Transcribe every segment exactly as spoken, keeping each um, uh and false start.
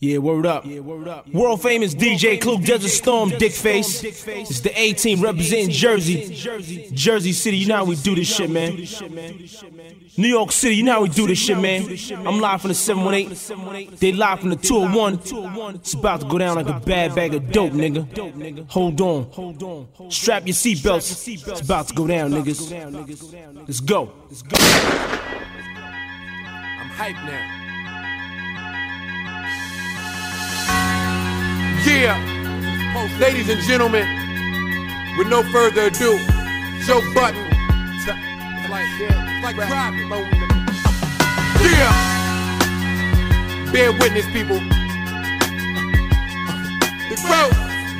Yeah, word up. Yeah, word up. World famous D J Clue Desert Storm, Dickface. It's the A team representing Jersey. Jersey City, you know how we do this shit, man. New York City, you know how we do this shit, man. I'm live from the seven one eight. They live from the two oh one. It's about to go down like a bad bag of dope, nigga. Hold on. Strap your seatbelts. It's about to go down, niggas. Let's go. I'm hyped now. Yeah, ladies and gentlemen, with no further ado, Joe Budden. Like, like yeah, bear witness, people. The growth.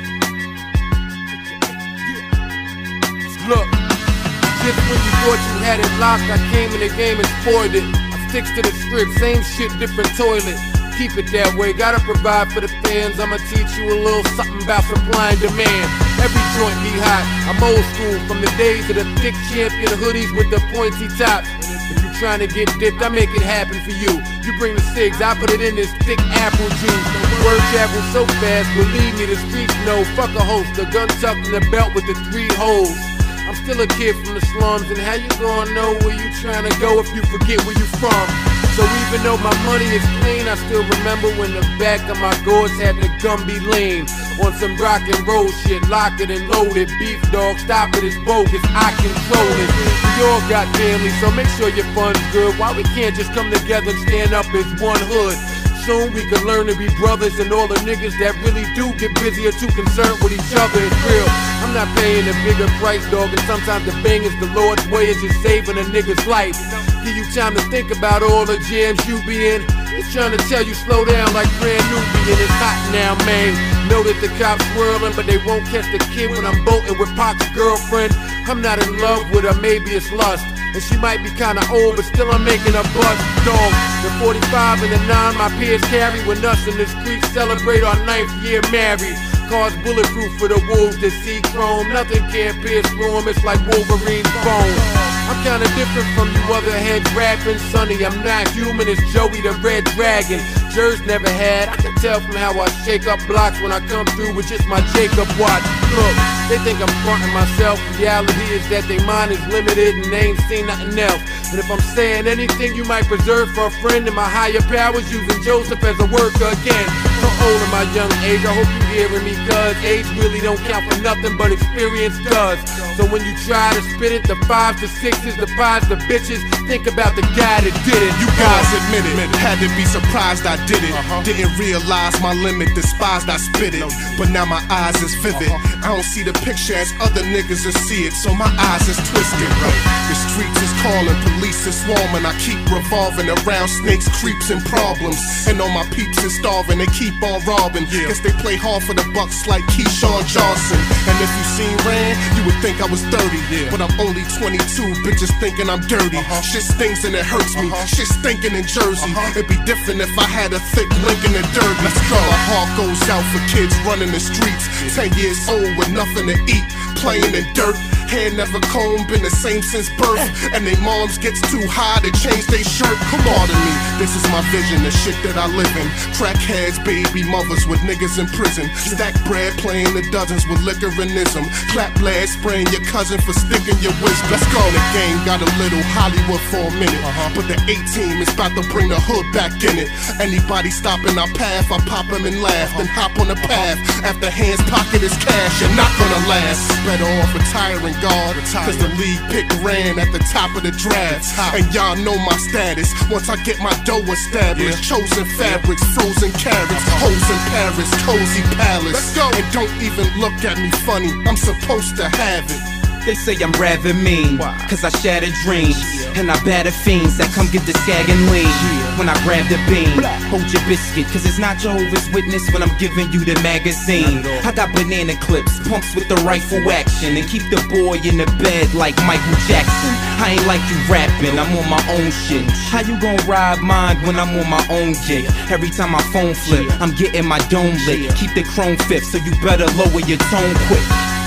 Look, just when you thought you had it locked, I came in the game and spoiled it. I sticks to the script, same shit, different toilet. Keep it that way, gotta provide for the fans. I'ma teach you a little something about supply and demand. Every joint be hot, I'm old school from the days of the thick champion hoodies with the pointy tops. If you trying to get dipped, I make it happen for you. You bring the cigs, I put it in this thick apple juice. Word travels so fast, believe me, the streets know. Fuck a holster, gun tucked in the belt with the three holes. I'm still a kid from the slums, and how you gonna know where you trying to go if you forget where you from? So even though my money is clean, I still remember when the back of my gourds had the Gumby lean. On some rock and roll shit, lock it and load it. Beef dog, stop it, it's bogus, I control it. We all got families, so make sure your fun's good. Why we can't just come together and stand up as one hood? Soon we can learn to be brothers, and all the niggas that really do get busy are too concerned with each other. It's real, I'm not paying a bigger price, dog. And sometimes the bang is the Lord's way, it's just saving a nigga's life. Give you time to think about all the jams you be in. He's trying to tell you slow down like brand new being. It's hot now, man. Know that the cops swirling, but they won't catch the kid when I'm bolting with Pac's girlfriend. I'm not in love with her, maybe it's lust. And she might be kinda old, but still I'm making a bust, dog. The forty-five and the nine my peers carry when us in the streets celebrate our ninth year married. Cars bulletproof for the wolves that see chrome. Nothing can pierce through them, it's like Wolverine's bone. I'm kinda different from you other heads rapping, Sonny. I'm not human, it's Joey the Red Dragon. Jers never had, I can tell from how I shake up blocks when I come through with just my Jacob watch. Look, they think I'm fronting myself. Reality is that they mind is limited and they ain't seen nothing else. And if I'm saying anything you might preserve for a friend, and my higher powers using Joseph as a worker again. So old in my young age, I hope you hearing me, cuz age really don't count for nothing, but experience does. So when you try to spit it, the fives, the sixes, the pies, the bitches, think about the guy that did it. You guys admit it, had to be surprised I did it. Didn't realize my limit, despised I spit it. But now my eyes is vivid. I don't see the picture as other niggas will see it, so my eyes is twisted. The streets is calling, police is swarming. I keep revolving around snakes, creeps, and problems. And all my peeps is starving, they keep on robbing. Guess they play hard for the bucks like Keyshawn Johnson. And if you seen Rand, you would think I was thirty. But I'm only twenty-two, bitches thinking I'm dirty. Shit stinks and it hurts me, shit stinking in Jersey. It'd be different if I had a thick Lincoln and Derby. Let's go. My heart goes out for kids running the streets, ten years old with nothing to eat, playing in dirt. Hair never combed, been the same since birth. And they moms gets too high to change they shirt. Come on to me, this is my vision, the shit that I live in. Crackheads, baby mothers with niggas in prison. Stack bread, playing the dozens with liquor and ism. Clap lads, spraying your cousin for sticking your wisdom. Let's go. The game got a little Hollywood for a minute, but the A-team is about to bring the hood back in it. Anybody stopping our path, I pop them and laugh, then hop on the path. After hands pocket is cash, you're not gonna last. Better off retiring, God, cause the league pick ran at the top of the draft. And y'all know my status, once I get my dough established. Chosen fabrics, frozen carrots, hoes in Paris, cozy palace. Let's go. And don't even look at me funny, I'm supposed to have it. They say I'm rather mean, cause I shatter dreams. And I batter fiends that come get the skag and lean. When I grab the beam, hold your biscuit, cause it's not Jehovah's Witness when I'm giving you the magazine. I got banana clips, pumps with the rifle action, and keep the boy in the bed like Michael Jackson. I ain't like you rapping, I'm on my own shit. How you gon' ride mine when I'm on my own gig? Every time my phone flip, I'm getting my dome lit. Keep the chrome fifth, so you better lower your tone quick.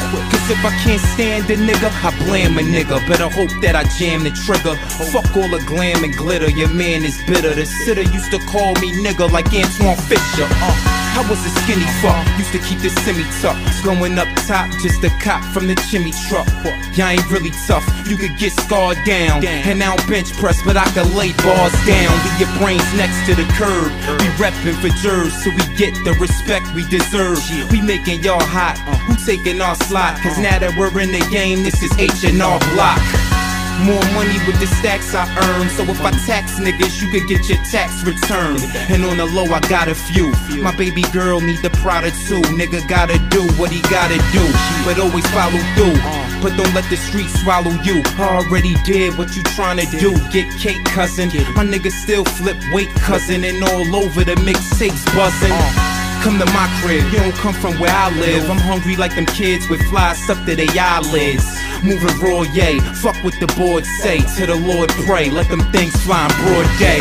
Cause if I can't stand a nigga, I blame a nigga. Better hope that I jam the trigger. Fuck all the glam and glitter, your man is bitter. The sitter used to call me nigga like Antoine Fisher. uh. I was a skinny fuck, used to keep the semi-tuck. Going up top, just a cop from the chimney truck. Y'all ain't really tough, you could get scarred down. And I don't bench press, but I can lay bars down. Leave your brains next to the curb. We reppin' for Jersey, so we get the respect we deserve. We making y'all hot, who taking our slot? Cause now that we're in the game, this is H and R Block. More money with the stacks I earn. So if I tax niggas, you could get your tax returned. And on the low, I got a few. My baby girl need the Prada too. Nigga gotta do what he gotta do, but always follow through. But don't let the streets swallow you. I already did what you tryna do. Get cake, cousin. My niggas still flip weight, cousin. And all over the mixtapes buzzing. Come to my crib, you don't come from where I live. I'm hungry like them kids with flies stuck to their eyelids. Moving raw, yay, fuck what the board say. To the Lord pray, let them things fly in broad day.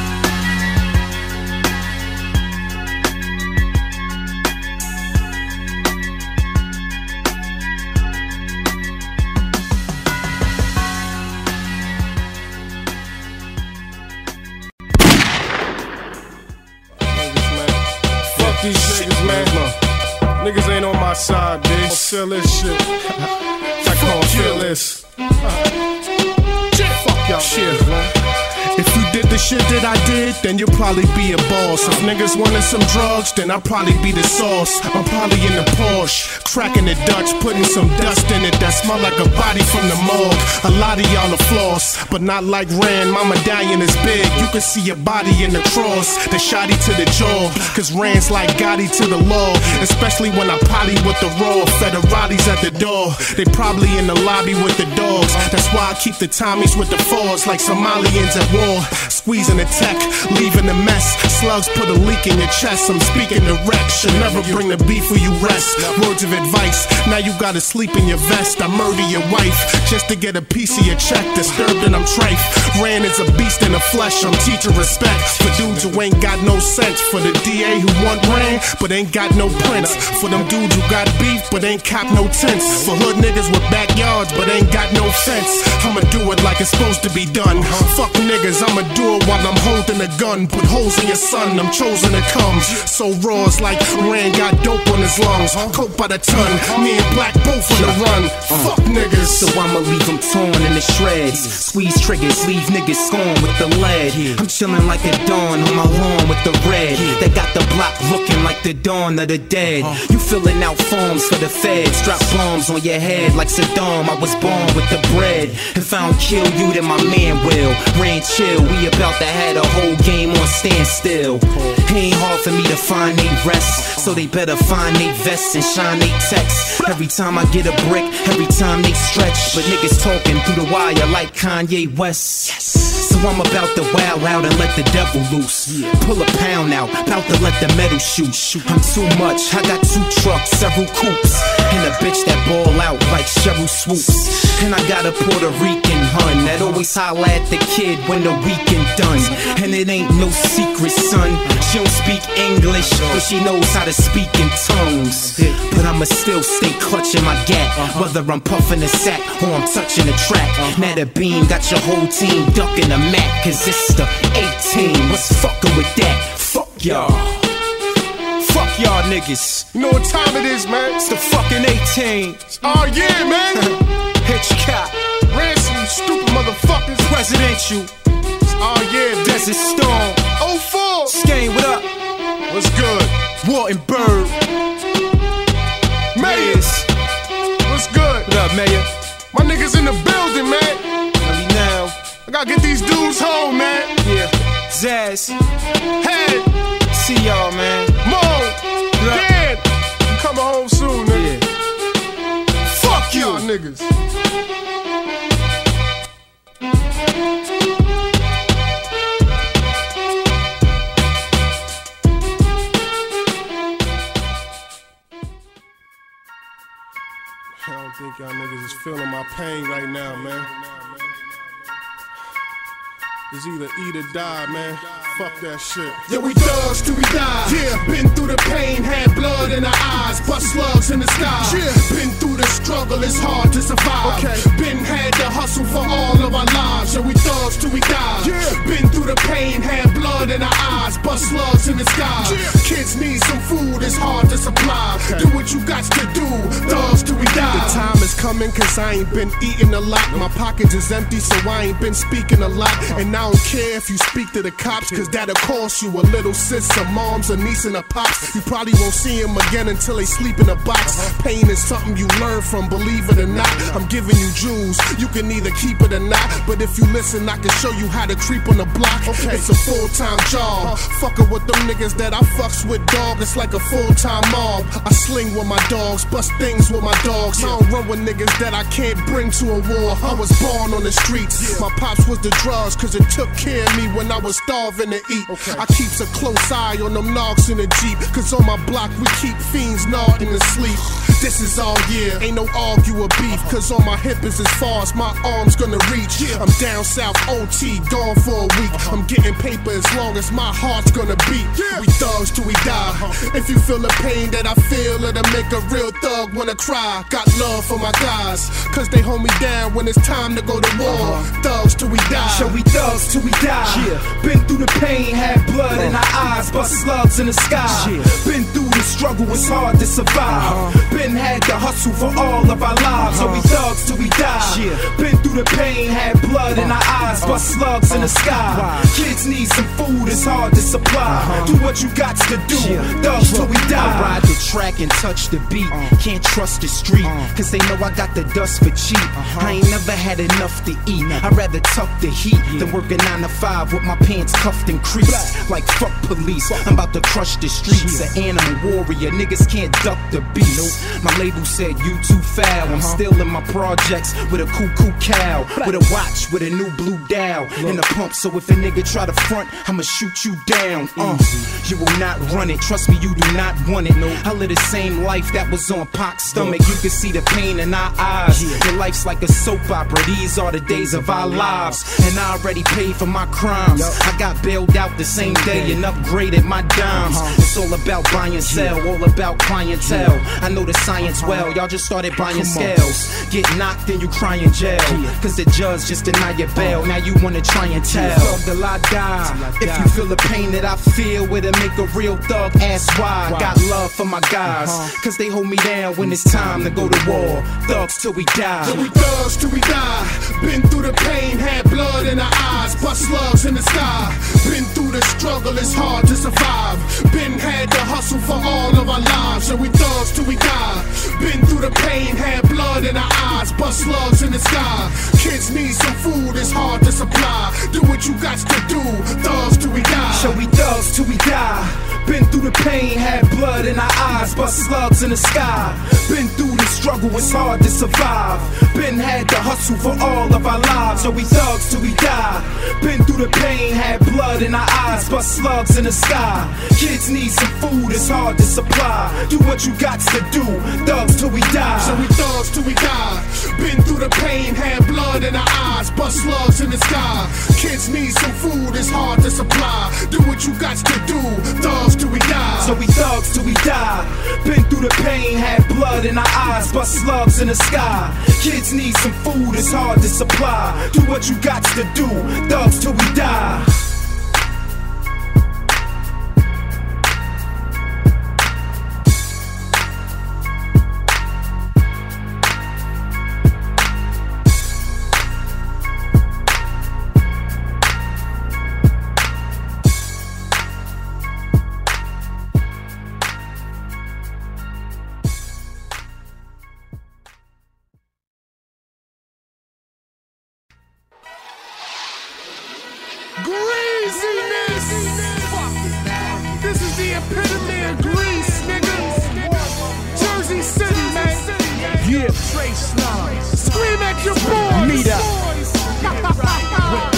These niggas, man, niggas ain't on my side, bitch. Feel this shit. I can't feel this. Fuck y'all, shit, man. If you did the shit that I did, then you'll probably be a boss. If niggas wanted some drugs, then I'll probably be the sauce. I'm probably in the Porsche, cracking the Dutch, putting some dust in it that smell like a body from the morgue. A lot of y'all are floss, but not like Rand. My medallion is big, you can see your body in the cross. The shotty to the jaw, cause Rand's like Gotti to the law. Especially when I potty with the raw. Federati's at the door, they probably in the lobby with the dogs. That's why I keep the Tommies with the fours, like Somalians at war. Squeezing the tech, leaving the mess. Slugs put a leak in your chest. I'm speaking direct, should never bring the beef where you rest. Words of advice, now you gotta sleep in your vest. I murder your wife, just to get a piece of your check. Disturbed and I'm trife. Rand is a beast in the flesh, I'm teaching respect. For dudes who ain't got no sense. For the D A who want Rand, but ain't got no prints. For them dudes who got beef, but ain't cop no tents. For hood niggas with backyards, but ain't got no fence. I'ma do it like it's supposed to be done. Fuck niggas, I'ma do it while I'm holding a gun. Put holes in your son, I'm chosen to come. So raw, it's like Rand got dope on his lungs. Coke by the ton, me and Black both on the run. Fuck niggas. So I'ma leave them torn in the shreds. Squeeze triggers, leave niggas scorn with the lead. I'm chillin' like a dawn on my lawn with the red. They got the block looking like the dawn of the dead. You filling out forms for the feds. Drop bombs on your head like Saddam. I was born with the bread. If I don't kill you, then my man will. Rain chill, we about to have the whole game on standstill. It ain't hard for me to find they rest, so they better find they vests and shine they texts. Every time I get a brick, every time they stretch. But niggas talking through the wire like Kanye West. So I'm about to wow out and let the devil loose. Pull a pound out, about to let the metal shoot. I'm too much, I got two trucks, several coupes, and a bitch that ball out like Cheryl Swoops. And I got a Puerto Rican hun that always holla at the kid when the weekend done. And it ain't no secret, son. She don't speak English, but she knows how to speak in tongues. But I'ma still stay clutching my gat, whether I'm puffing a sack or I'm touching the track. Now the beam got your whole team ducking the mat, cause it's the eighteen. What's fucking with that? Fuck y'all. Fuck y'all niggas. You know what time it is, man? It's the fucking eighteen. Oh yeah, man. Hitchcock. Ransom, you stupid motherfuckers. Presidential. Oh yeah, Desert Storm. oh four. Skane, what up? What's good? Wartenberg. Mayors. What's good? What up, Mayor? My niggas in the building, man. Let me know. I gotta get these dudes home, man. Yeah. Zaz. Head. See y'all, man. Mo. Dad. You coming home soon, nigga. Yeah. Fuck y'all niggas. I don't think y'all niggas is feeling my pain right now, man. It's either eat or die, man. Fuck that shit. Yeah, we thugs till we die. Yeah, been through the pain, had blood in our eyes, bust slugs in the sky. Yeah, been through the struggle is hard to survive. Okay. Been had to hustle for all of our lives, and we thugs till we die. Yeah. Been through the pain, had blood in our eyes, bust slugs in the sky. Yeah. Kids need some food, it's hard to supply. Okay. Do what you got to do, thugs till we die. The time is coming, cause I ain't been eating a lot. My pockets is empty, so I ain't been speaking a lot. And I don't care if you speak to the cops, cause that'll cost you a little sis, a moms, a niece, and a pops. You probably won't see them again until they sleep in a box. Pain is something you learn from, believe it or not. I'm giving you jewels, you can either keep it or not. But if you listen, I can show you how to creep on the block. Okay. It's a full-time job. Fuckin' with them niggas that I fucks with, dog. It's like a full-time mob. I sling with my dogs, bust things with my dogs. I don't run with niggas that I can't bring to a war. I was born on the streets. My pops was the drugs, cause it took care of me when I was starving to eat. Okay. I keeps a close eye on them knocks in the Jeep, cause on my block we keep fiends nodding to sleep. This is all year, ain't no argue or beef, cause on my hip is as far as my arm's gonna reach. I'm down south O T, gone for a week. I'm getting paper as long as my heart's gonna beat. We thugs till we die. If you feel the pain that I feel, it'll make a real thug wanna cry. Got love for my guys, cause they hold me down when it's time to go to war. Thugs till we die. So we thugs till we die. Yeah. Been through the pain, had blood in our eyes, bust slugs in the sky. Yeah. Been through the struggle, it's hard to survive. Uh-huh. Been had to hustle for all of our lives. Uh-huh. So we thugs till we die. Yeah. Been through the pain, had blood in our eyes, bust slugs in the sky. Wow. Kids need some food, it's hard to supply. Uh-huh. Do what you got to do, yeah. Thugs till we die. I ride the track and touch the beat. Uh. Can't trust the street, uh. cause they know I got the dust for cheap. Uh-huh. I ain't never had enough to eat. I'd rather tuck the heat yeah. than work a nine to five with my pants cuffed and creased. Like fuck police, I'm about to crush the streets. An animal warrior, niggas can't duck the beast. My label said you too foul. I'm still in my projects with a cuckoo cow, with a watch with a new blue dial and a pump. So if a nigga try to front, I'ma shoot you down. Uh, you will not run it. Trust me, you do not want it. I live the same life that was on Pac's stomach. You can see the pain in our eyes. Your life's like a soap opera. These are the days of our lives, and I already paid for my crimes. I got bailed out the same day and upgraded my dimes. It's all about buy and sell, all about clientele. I know the science well. Y'all just started buying scales. Get knocked and you cry in jail, cause the judge just deny your bail. Now you wanna try and tell. Till I die. If you feel the pain that I feel, it'll make a real thug ask why. Got love for my guys, cause they hold me down when it's time to go to war. Thugs till we die. Till we thugs till we die. Been through the pain, had blood in our eyes, bust slugs in the sky. Been through the struggle, it's hard to survive. Been had to hustle for all of our lives, and we thugs till we die. Been through the pain, had blood in our eyes, bust slugs in the sky. Kids need some food, it's hard to supply. Do what you got to do, thugs till we die. So we thugs till we die. Been through the pain, had blood in our eyes, bust slugs in the sky. Been through the struggle, it's hard to survive. Been had to hustle for all of our lives, so we thugs till we die. Been through the pain, had blood in our eyes, bust slugs in the sky. Kids need some food, it's hard to supply. Do what you got to do, thugs till we die. So we thugs till we die. Been through the pain, had blood in our eyes, bust slugs in the sky. Kids need some food, it's hard to supply. Do what you got to do, thugs till we die. So we thugs till we die. Been through the pain, had blood in our eyes, bust slugs in the sky. Kids need some food, it's hard to supply. Do what you got to do, thugs till we die. Greasiness! This is the epitome of grease, nigga. Jersey City, man. Yeah, Trey Snob. Scream at your boys. Meet up. Hey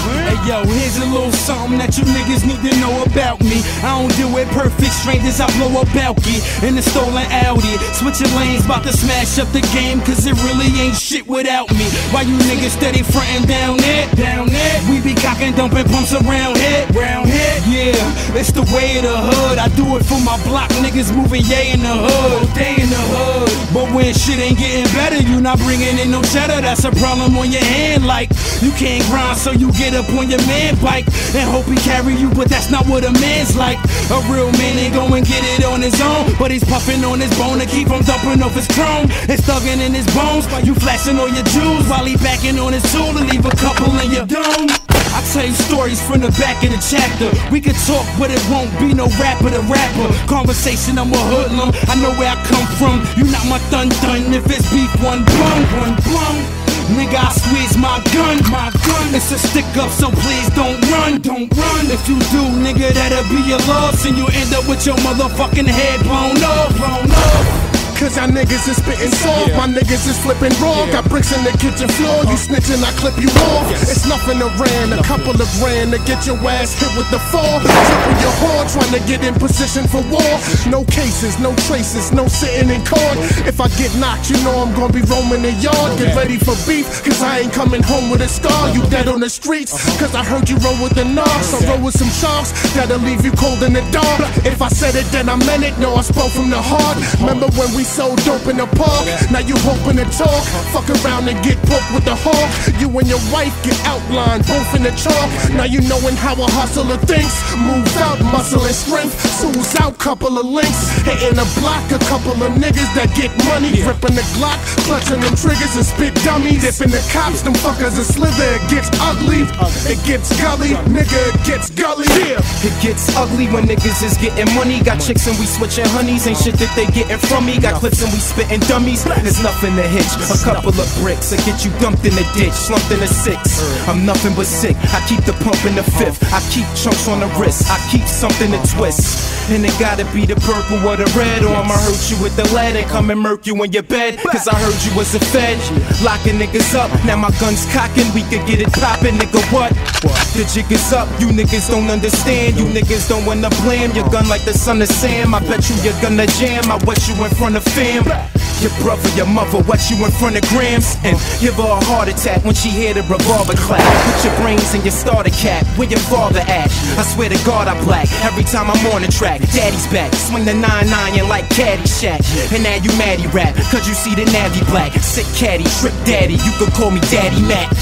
Yo, here's a little something that you niggas need to know about me. I don't deal with perfect strangers, I blow a balky in the stolen Audi. Switching lanes, about to smash up the game, cause it really ain't shit without me. Why you niggas steady frontin' down there? Down there? We be cocking, dumping pumps around here. Round here? Yeah, it's the way of the hood. I do it for my block niggas moving yay in the hood. They in the hood. But when shit ain't getting better, you not bringing in no cheddar. That's a problem on your hand. Like, you can't grind, so you get up on your man bike and hope he carry you, but that's not what a man's like. A real man ain't go and get it on his own, but he's puffing on his bone to keep him dumping off his chrome. It's thugging in his bones while you flashing on your jewels, while he backing on his tool to leave a couple in your dome. I tell you stories from the back of the chapter. We can talk, but it won't be no rapper to rapper. Conversation, I'm a hoodlum. I know where I come from. You not my dun dun. If it's beef, one bum, one bum. Nigga, I squeeze my gun, my gun. It's a stick up, so please don't run, don't run. If you do, nigga, that'll be your loss, and you end up with your motherfucking head blown off, blown off. Cause y'all niggas is spittin' soft, yeah. My niggas is flippin' raw. yeah. Got bricks in the kitchen floor, you snitchin', I clip you off. yes. It's nothing to ran, a couple of grand to get your ass hit with the fall. Trippin' your whore, trying to get in position for war. No cases, no traces, no sitting in court. If I get knocked, you know I'm gonna be roaming the yard. Get ready for beef, cause I ain't coming home with a scar. You dead on the streets, cause I heard you roll with the knocks. I roll with some sharks, that'll leave you cold in the dark. If I said it, then I meant it, no, I spoke from the heart. Remember when we so dope in the park, now you hoping to talk. Fuck around and get poked with the hawk. You and your wife get outlined, both in the chalk. Now you knowin' how a hustler thinks. Moves out, muscle and strength. Sues out, couple of links. Hitting the block, a couple of niggas that get money. Ripping the Glock, clutching them triggers and spit dummies. Dipping the cops, them fuckers a slither. It gets ugly, it gets gully. Nigga, it gets gully. Yeah. It gets ugly when niggas is getting money. Got chicks and we switching honeys. Ain't shit that they getting from me. Got clips and we spitting dummies. There's nothing to hitch. A couple of bricks I get you dumped in the ditch, slumped in a six. I'm nothing but sick. I keep the pump in the fifth. I keep chunks on the wrist. I keep something to twist. And it gotta be the purple or the red, or I'ma hurt you with the lead and come and murk you in your bed. Cause I heard you was a fed, locking niggas up. Now my gun's cocking, we could get it poppin', nigga. What? The jig is up, you niggas don't understand. You niggas don't wanna blame your gun like the son of Sam. I bet you you're gonna jam. I wet you in front of fam. Your brother, your mother, what you in front of Grams, and give her a heart attack when she hear the revolver clap. Put your brains in your starter cap. Where your father at? I swear to God I black every time I'm on the track. Daddy's back, swing the nine nine and like Caddyshack. And now you maddie rap, cause you see the navy black. Sick caddy, trick daddy, you could call me Daddy Mac.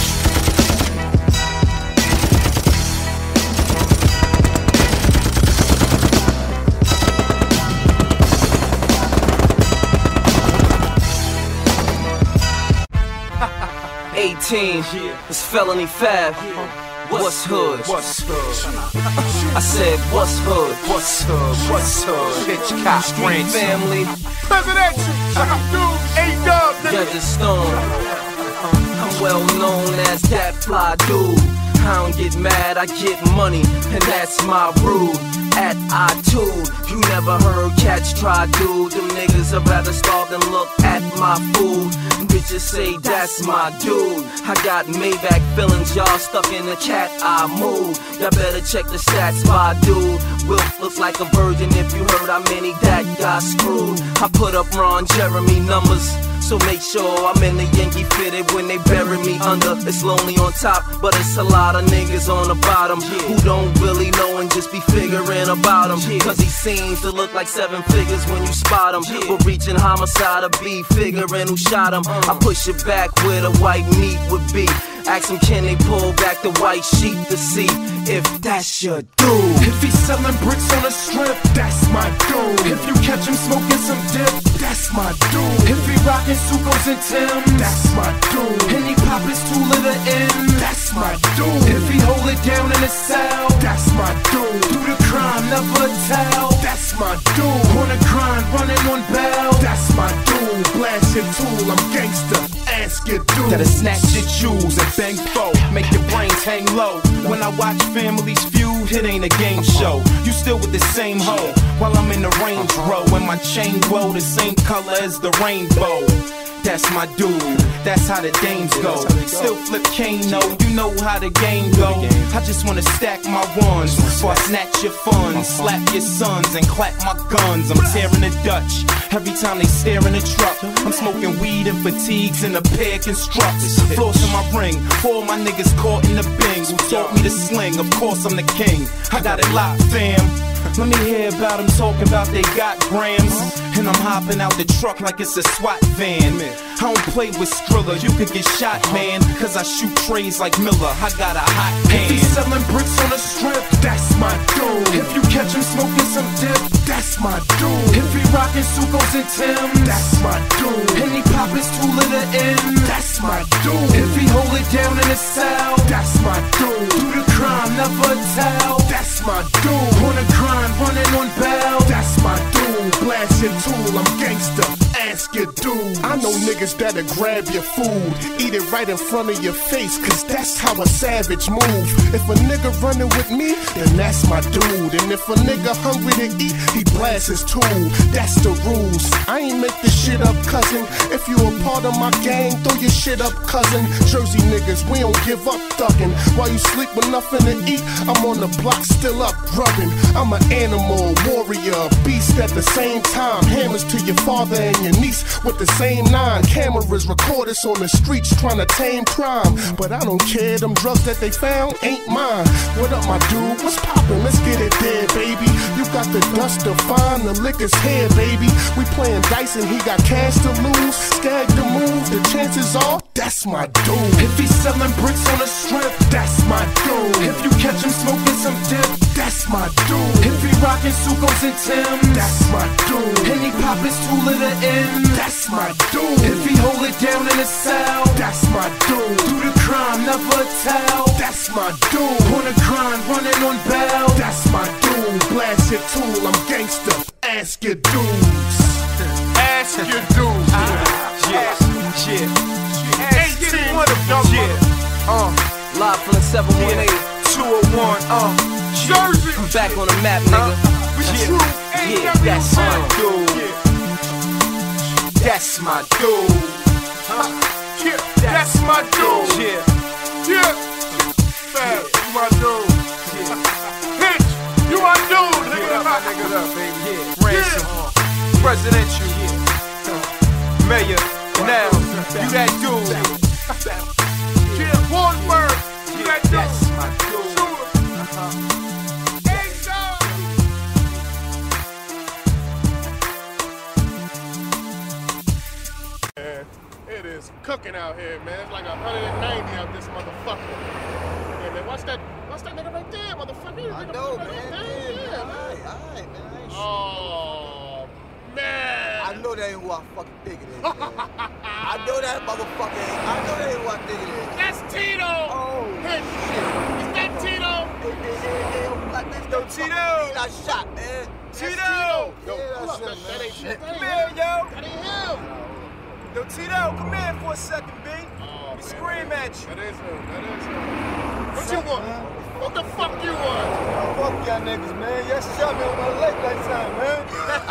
eighteen, it's felony fab. What's hood? What's hood? I said, what's hood? What's hood? What's hood? Hitchcock, Street family. Presidential, dude, A-Dub, Desert Storm. I'm well known as that fly dude. I don't get mad, I get money, and that's my rude attitude. You never heard cats try, dude. Them niggas would rather starve than look at my food. Bitches say that's my dude. I got Maybach feelings, y'all stuck in the cat eye mood. Y'all better check the stats, my dude. Wilf looks like a virgin if you heard how many that got screwed. I put up Ron Jeremy numbers, so make sure I'm in the Yankee fitted when they bury me under. It's lonely on top, but it's a lot of niggas on the bottom who don't really know and just be figuring about him. Cause he seems to look like seven figures when you spot him. But reaching homicide or be figuring who shot him. I push it back where the white meat would be. Ask him, can they pull back the white sheet to see if that's your dude? If he's selling bricks on a strip, that's my dude. If you catch him smoking some dip, that's my dude. If he rockin' Sucos and Timbs, that's my dude. And he pop his two liter in, that's my dude. If he hold it down in the cell, that's my dude. Do the crime, never tell, that's my dude. On the grind, running on bail, that's my dude. Blast your tool, I'm gangster, ask your dude. That'll snatch your jewels and bang foe, make your brains hang low. When I watch families feud, it ain't a game show. You still with the same hoe, while I'm in the Range Row, and my chain glow the same color as the rainbow. That's my dude, that's how the dames go. Still flip Kano, you know how the game go. I just wanna stack my ones before I snatch your funds, slap your sons and clap my guns. I'm tearing the Dutch every time they stare in the truck. I'm smoking weed and fatigues in a pair constructs. Floss in my ring, for all my niggas caught in the bing who taught me to sling. Of course I'm the king, I got it locked, fam. Let me hear about them talking about they got grams. And I'm hopping out the truck like it's a SWAT van. I don't play with Skrilla, you could get shot, man. Cause I shoot trays like Miller, I got a hot pan. If he's selling bricks on the strip, That's my dude. if you catch him smoking some dip, That's my dude. if he rockin' Sukos and Timbs, That's my dude. and he pop his tool in the end, That's my dude. if he hold it down in his cell, That's my dude. do the crime, never tell. That's my dude. On the grind, running on bail. That's my dude. Blast your tool, I'm gangsta. Ask your dude. I know niggas that'll grab your food, eat it right in front of your face, cause that's how a savage move. If a nigga running with me, then that's my dude. And if a nigga hungry to eat, he blasts his tool. That's the rules. I ain't make this shit up, cousin. If you a part of my gang, throw your shit up, cousin. Jersey niggas, we don't give up thuggin'. While you sleep with nothing to eat, I'm on the block still up grubbing. I'm an animal, warrior, beast at the same time. Hammers to your father and your niece with the same nine. Cameras record us on the streets trying to tame crime. But I don't care, them drugs that they found ain't mine. What up, my dude? What's poppin'? Let's get it there, baby. You got the dust to find, the liquor's here, baby. We playing dice and he got cash to lose. Skag to move, the chances are, that's my dude. If he's selling bricks on the strip, That's my dude. if you catch him smoking some dip, That's my dude. if he rockin' Sukos and Timbs, That's my dude. and he pop his tool in the end, That's my dude. if he hold it down in his cell, That's my dude. do the crime, never tell. That's my dude. On the grind, running on bail. That's my dude. Blast your tool, I'm gangsta. Ask your dudes. Ask your dudes. Yeah, yeah. eighteen one of y'all. Yeah. Uh, live from the seven one eight. two oh one, uh, Jersey. I'm back on the map, nigga. We Yeah. true. Yeah, that's my my dude. That's my dude. Yeah, that's my dude. Yeah, Yeah. Fab, you my dude. Pitch, you my dude. Nigga, yeah, my up. nigga up, baby. Yeah, Ransom, presidential, mayor, now, you that dude. Yeah, Warrenburg. You that dude. That's my dude. Sure. Hey, dog. Man, it is cooking out here, man. It's like one hundred ninety out this motherfucker. Yeah, man, watch that, watch that nigga right there, motherfucker. I Nigga know, right man. there, Yeah, yeah, alright, alright, man. I ain't Oh, man. I know that ain't who I fucking think it is, man. I know that motherfucker ain't. I know that ain't who I think it is. That's Tito. Oh, Hey, is that Tito? Hey, hey, hey, hey, yo, black man, Yo, fucking Tito. He got shot, man. That's Tito. Yo, Yeah, pull up. that's That, it, that man. ain't shit. That Come ain't here, him. yo. That ain't him. Yo, Tito, come here for a second, B. Oh, We man. scream at you. That is him. That is him. What you want? What the fuck you want? Fuck y'all niggas, man. Y'all shot me on my leg that time, man.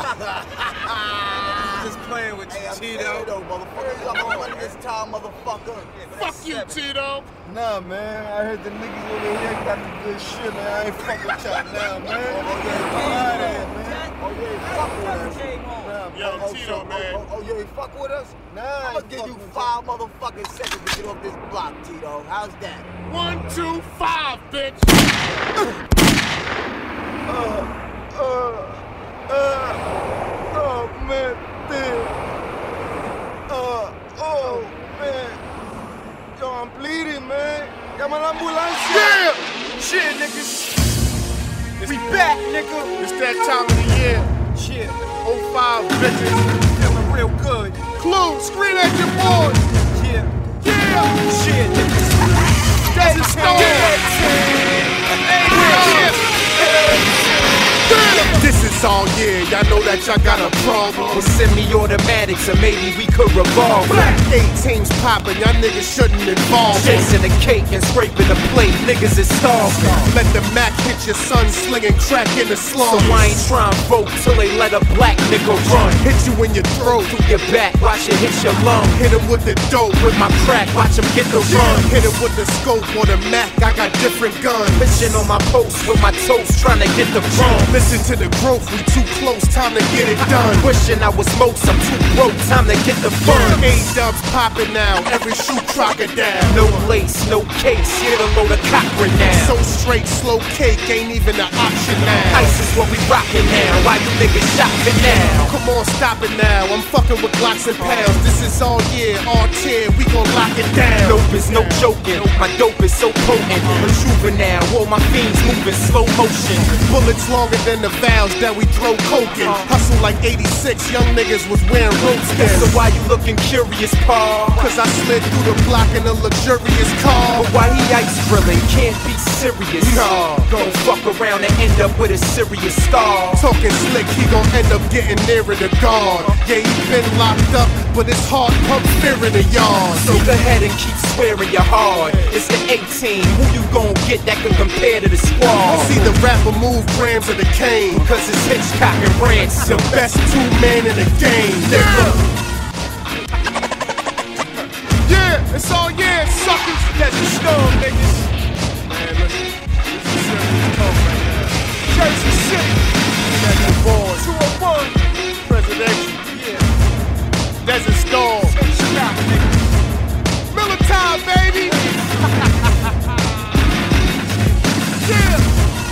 Just playing with Hey, you, I'm saying Tito. though, motherfucker. You got my money this time, motherfucker. Fuck you, Tito. Nah, man. I heard the niggas over here got the good shit, man. I ain't fuck with y'all now, man. Oh, yeah, Come yeah, out of here, man. Oh, yeah, you fuck with us. Nah, Yo, Oh, Tito, so- man. Oh, oh, yeah, you fuck with us? Nah, I I'm gonna ain't give you fucking with five motherfucking seconds to get off this block, Tito. How's that? One, two, five, bitch. Uh, uh, uh, oh, man, damn. Uh, oh, man. Yo, I'm bleeding, man. Llama la ambulancia. Yeah! Shit, niggas. We back, nigga. It's that time of the year. Shit, oh five, bitches. feeling real good. Clue, scream at your boy. Yeah, Yeah! shit, niggas. Desert Storm. Hey, This is It's all yeah, y'all know that y'all got a problem with semi-automatics, or maybe we could revolve. Eight teams popping, y'all niggas shouldn't involve. Chasing the cake and scraping the plate, niggas is starving. Let the Mac hit your son slinging crack in the slum. So I ain't trying to vote till they let a black nigga run. Hit you in your throat, through your back, watch it hit your lung. Hit him with the dope, with my crack, watch him get the run. Hit him with the scope or the Mac, I got different guns. Mission on my post with my toes, trying to get the run. Listen to the growth, we too close, time to get it done. Wishing I was most, I'm too broke, time to get the fun. A-dubs popping now, every shoe crocodile. No lace, no case, hit a load of cockroach now. So straight, slow cake, ain't even an option now. Ice is what we rockin' now, why you niggas shopping now? Come on, stop it now, I'm fucking with blocks and pounds. This is all year, all tear, we gon' lock it down. Dope is no joking, my dope is so potent. A juvenile, all my fiends moving slow motion. Bullets longer than the valves that we throw coke in. Hustle like eighty-six, young niggas was wearing ropes then. So why you looking curious, Paul? Cause I slid through the block in a luxurious car. But why he ice drilling? Can't be serious. Nah, gon' fuck around and end up with a serious scar. Talking slick, he gon' end up getting nearer the guard. Yeah, he been locked up, but it's hard pump fear in the yard. So go ahead and keep swearing you're hard. It's the eighteen, who you gon' get that can compare to the squad? See the rapper move grams of the cane, cause it's Hitchcock and Ransom, the best two men in the game, nigga. Yeah, it's all yeah, suckers. That's the storm, niggas. Man, listen, this is serious talk right now. Jersey City, that's the board. two oh one, presidential, yeah. Desert Storm, stop, nigga. Military, baby. Yeah.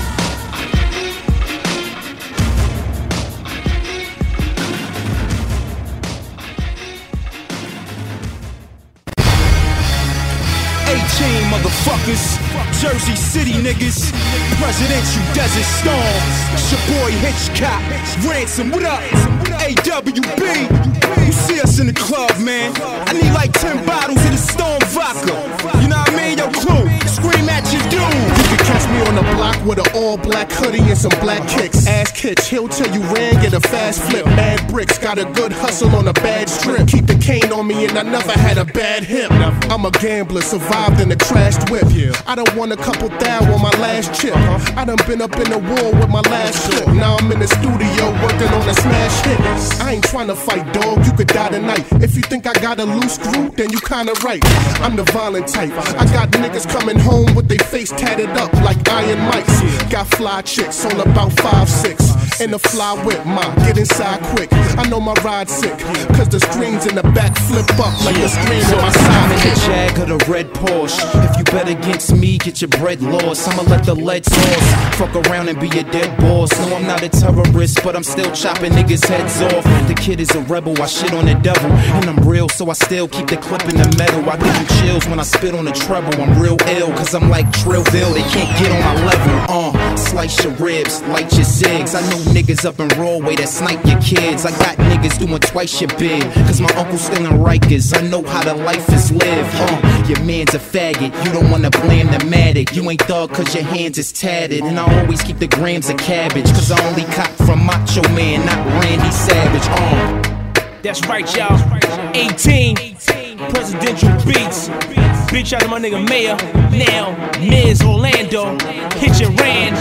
eighteen motherfuckers, Jersey City niggas, presidential Desert Storm, it's your boy Hitchcock, Ransom, what up? A W B, you see us in the club, man. I need like ten bottles of the Storm vodka. You know what I mean? Yo, Clue, scream at your dude. You can catch me on the block with an all-black hoodie and some black kicks. Ass kitch, he'll tell you ran, get a fast flip. Mad bricks, got a good hustle on a bad strip. Keep the cane on me and I never had a bad hip. I'm a gambler, survived in a crashed whip. I done won a couple thou on my last chip. I done been up in the war with my last trip. Now I'm in the studio working on a smash hit. I ain't trying to fight, dog, you could die tonight. If you think I got a loose screw, then you kinda right. I'm the violent type. I got niggas coming home with their face tatted up like Iron Mike's. Got fly chicks on about five six. In the fly whip, ma, get inside quick. I know my ride's sick, cause the screens in the back flip up like the screens on my side. I'm in the Jag or the red Porsche. If you bet against me, get your bread lost. I'ma let the lead sauce fuck around and be a dead boss. No, I'm not a terrorist, but I'm still chopping niggas' heads off. The kid is a rebel, I shit on the devil. And I'm real, so I still keep the clip in the metal. I give you chills when I spit on the treble. I'm real ill, cause I'm like Trillville, they can't get on my level. Uh, slice your ribs, light your zigs. I know niggas up in Broadway that snipe your kids. I got niggas doing twice your bid, cause my uncle's still in Rikers. I know how the life is lived. Uh, your man's a faggot, you don't wanna blame the Matic. You ain't thug cause your hands is tatted. And I always keep the grams of cabbage, cause I only cop from Macho Man, not Randy Savage. Uh. That's right, y'all. eighteen presidential beats. Big shout to my nigga Mayor. Now, Miz Orlando. Hitch and Rand.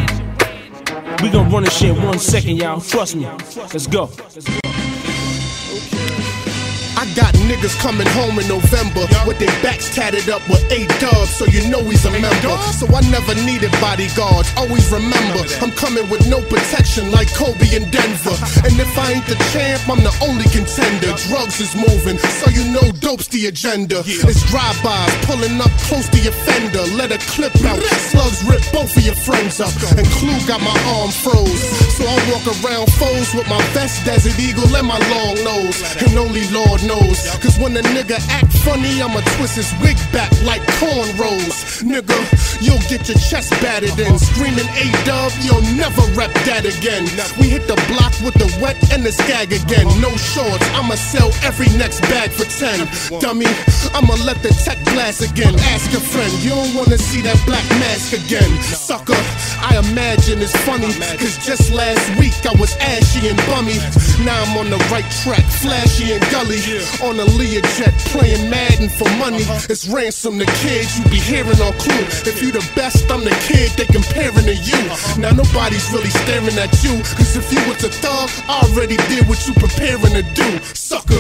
We gon' run this shit in one second, y'all. Trust me. Let's go. Let's go. I got niggas coming home in November with their backs tatted up with A-dubs, so you know he's a member. So I never needed bodyguards, always remember I'm coming with no protection like Kobe in Denver. And if I ain't the champ, I'm the only contender. Drugs is moving, so you know dope's the agenda. It's drive-bys, pulling up close to your fender. Let a clip out, slugs rip both of your friends up. And Clue got my arm froze, so I walk around foes with my vest, Desert Eagle, and my long nose. And only Lord knows, cause when a nigga act funny, I'ma twist his wig back like cornrows. Nigga, you'll get your chest battered in. Screaming A-dub, you'll never rep that again. We hit the block with the wet and in the skag again. No shorts, I'ma sell every next bag for ten. Dummy, I'ma let the tech blast again. Ask a friend, you don't wanna see that black mask again. Sucker, I imagine it's funny, cause just last week I was ashy and bummy. Now I'm on the right track, flashy and gully. On a Learjet, playing Madden for money. It's ransom the kids you be hearing on Clue. If you the best, I'm the kid they comparing to you. Now nobody's really staring at you, cause if you was a thug, I already did what you preparing to do, sucker.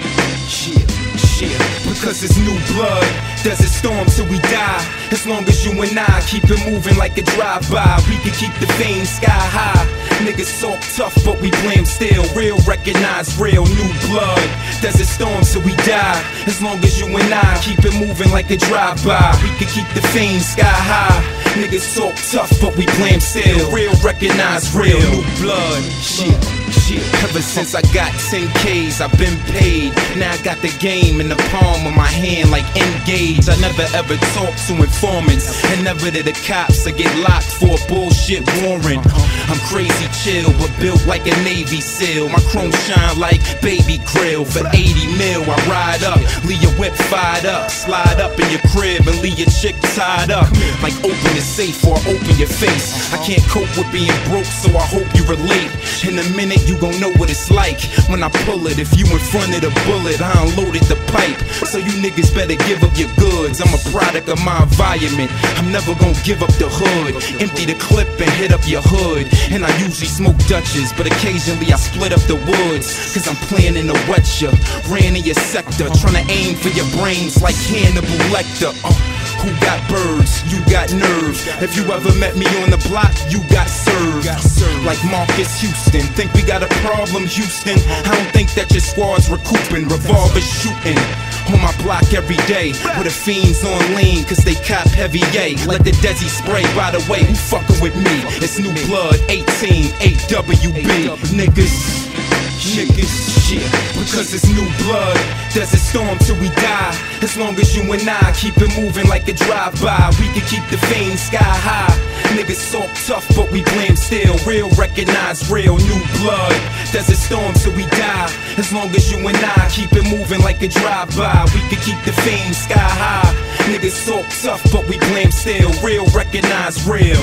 Shit, shit, because it's new blood. Desert storm till we die. As long as you and I keep it moving like a drive-by, we can keep the fame sky high. Niggas talk tough, but we blame still. Real, recognize real, new blood. Desert storm till we die. As long as you and I keep it moving like a drive-by, we can keep the fame sky high. Niggas talk tough, but we blame still. Real, recognize real, new blood. Shit, shit. Ever since I got ten K's, I've been paid. Now I got the game in the palm of my hand like engage. I never ever talk to informants, and never to the cops. I get locked for a bullshit warrant. I'm crazy chill, but built like a Navy SEAL. My chrome shine like baby grill. For eighty mil, I ride up, leave your whip fired up, slide up in your crib and leave your chick tied up. Like open the safe or open your face. I can't cope with being broke, so I hope you relate. In a minute, you gon' know what it's like when I pull it. If you in front of the bullet, I unloaded the pipe. So you niggas better give up your goods. I'm a product of my environment. I'm never gon' give up the hood. Empty the clip and hit up your hood. And I usually smoke Dutches, but occasionally I split up the woods. Cause I'm planning to wet ya. Ran in your sector, tryna aim for your brains like Hannibal Lecter. uh, Who got birds? You got nerve. If you ever met me on the block, you got served. Like Marcus Houston. Think we got a problem, Houston? I don't think that your squad's recouping. Revolver shooting on my block every day, with the fiends on lean, cause they cop heavy, yay. Let the Desi spray, by the way, who fucking with me? It's new blood, eighteen, eight W B. Niggas, niggas, shit, because it's new blood. Desert storm till we die. As long as you and I keep it moving like a drive-by, we can keep the fame sky high. Niggas talk tough, but we blame still. Real, recognize real, new blood. Desert storm till we die. As long as you and I keep it moving like a drive-by, we can keep the fame sky high. Niggas talk tough, but we blame still. Real, recognize real.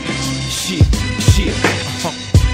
Shit, shit, uh-huh.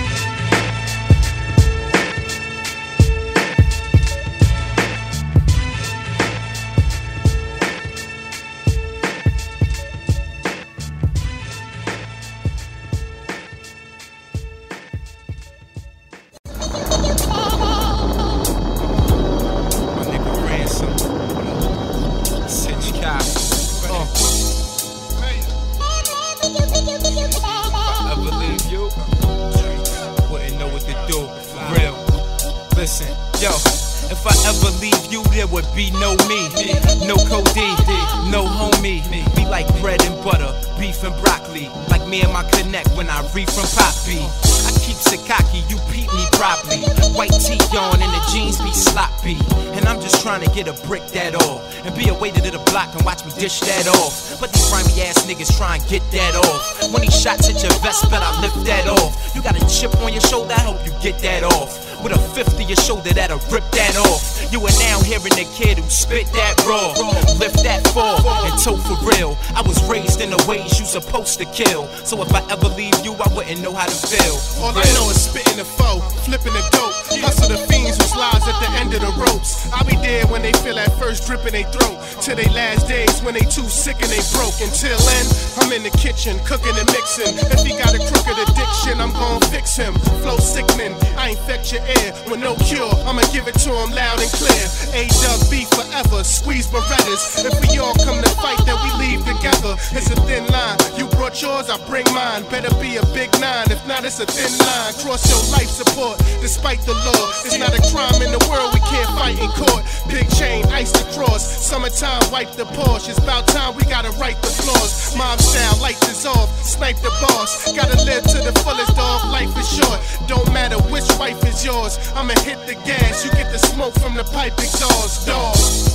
No me, no codeine, no homie. Be like bread and butter, beef and broccoli. Like me and my connect when I read from Poppy. I keep Sakaki, you peep me properly. White tee on and the jeans be sloppy. And I'm just trying to get a brick that off, and be a waiter to the block and watch me dish that off. But these grimy ass niggas try and get that off. When these shots hit your vest, bet I lift that off. You got a chip on your shoulder, I hope you get that off. With a fifth to your shoulder that'll rip that off. You are now hearing the kid who spit that raw. Lift that fall and toe for real. I was raised in the ways you supposed to kill. So if I ever leave you, I wouldn't know how to feel. All I know is spitting the foe, flipping the dope. Hustle the fiends whose lives at the end of the ropes. I'll be there when they feel that first drip in their throat. Till they last days when they too sick and they broke. Until then, I'm in the kitchen, cooking and mixing. If he got a crooked addiction, I'm gon' fix him. Flow sickening, I infect your ear with no cure. I'ma give it to him loud and clear. A-Dub B forever, squeeze Berettas. If we all come to fight, then we leave together. It's a thin line, you brought yours, I bring mine. Better be a big nine, if not it's a thin line. Cross your life support, despite the law. It's not a crime in the world, we can't fight in court. Big chain, ice to cross, summertime, wipe the Porsche. It's about time we gotta right the flaws. Mob style, lights is off, snipe the boss. Gotta live to the fullest, dog, life is short. Don't matter which wife is yours, I'ma hit the gas, you get the smoke from the pipe exhaust, dog.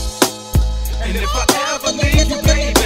And if I ever leave you, baby,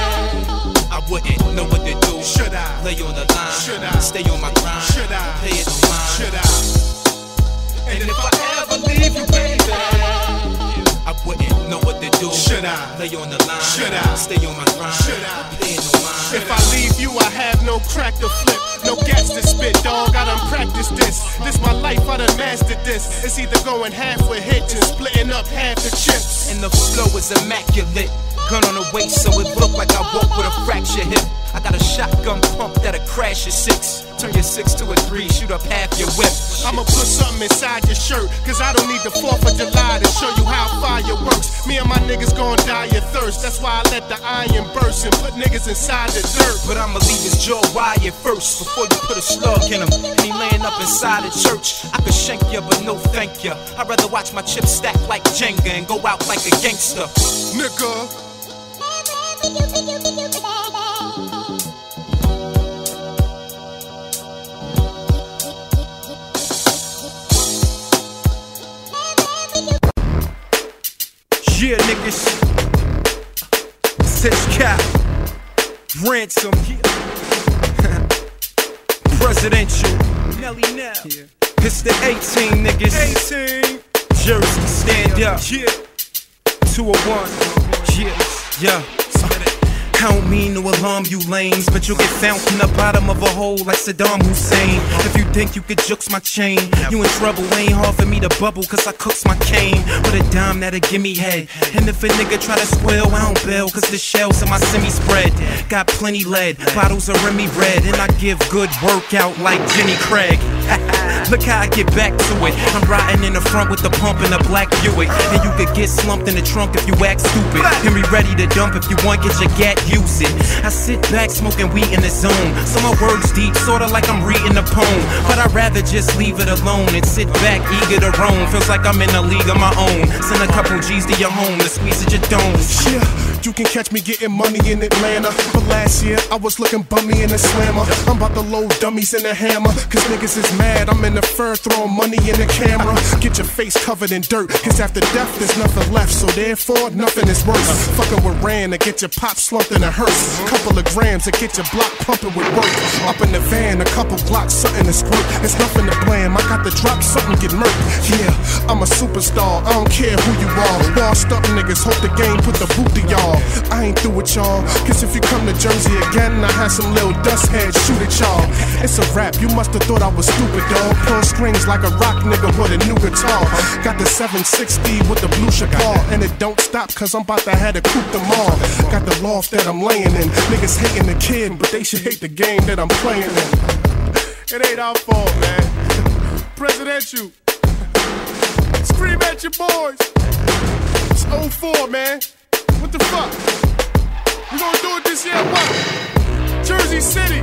I wouldn't know what to do. Should I? Lay on the line? Should I? Stay on my grind? Should I? Pay it no mind? Should I? And if I ever leave you, baby, I wouldn't know what to do. Should I lay on the line? Should I stay on my grind? Should I pay no mind? If I leave you, I have no crack to flip, no gas to spit, dog. I done practiced this. This my life, I done mastered this. It's either going half with hits and splitting up half the chips. And the flow is immaculate. Gun on the waist, so it look like I walk with a fractured hip. I got a shotgun pump that'll crash your six. Turn your six to a three, shoot up half your whip. I'ma put something inside your shirt, cause I don't need the fourth of July to show you how fire works. Me and my niggas gon' die of thirst. That's why I let the iron burst and put niggas inside the dirt. But I'ma leave his jaw wired first before you put a slug in him. And he laying up inside the church. I could shank ya, but no thank ya. I'd rather watch my chips stack like Jenga and go out like a gangster. Nigga. Yeah, niggas. Six cap. Ransom. Presidential. Nelly now. Yeah. It's the eighteen niggas. eighteen. Jersey, stand up. Yeah. two oh one. Yeah. Yeah. I don't mean to alarm you lames, but you'll get found in the bottom of a hole like Saddam Hussein. If you think you could jukes my chain, you in trouble. Ain't hard for me to bubble, cause I cooks my cane with a dime that'll give me head. And if a nigga try to squeal, I don't bail, cause the shells in my semi-spread got plenty lead, bottles of Remy red, and I give good workout like Jenny Craig. Look how I get back to it. I'm riding in the front with the pump in a black Buick, and you could get slumped in the trunk if you act stupid. And be ready to dump if you want, get your gat, use it. I sit back smoking weed in the zone, so my words deep, sorta like I'm reading a poem. But I'd rather just leave it alone and sit back, eager to roam. Feels like I'm in a league of my own. Send a couple G's to your home to squeeze at your dome. Yeah, you can catch me getting money in Atlanta, but last year I was looking bummy in the slammer. I'm about to load dummies in the hammer, cause niggas is mad. I'm in the fur throwing money in the camera. Get your face covered in dirt, cause after death there's nothing left, so therefore nothing is worse. Fucking with Ran to get your pop slumped in a hearse. Couple of grams to get your block pumping with work. Up in the van, a couple blocks, something to squirt. It's nothing to blame, I got to drop something, get murked. Yeah, I'm a superstar, I don't care who you are. Washed up niggas, hope the game put the boot to y'all. I ain't through with y'all, cause if you come to Jersey again, I had some little dust heads shoot at y'all. It's a rap, you must have thought I was stupid, dog. Pull strings like a rock nigga with a new guitar. Got the seven sixty with the blue Chapal, and it don't stop cause I'm about to have to coupe them all. Got the loft that I'm laying in. Niggas hating the kid, but they should hate the game that I'm playing in. It ain't our fault, man. Presidential. Scream at your boys. It's oh four, man. What the fuck? We gonna do it this year, what? Jersey City.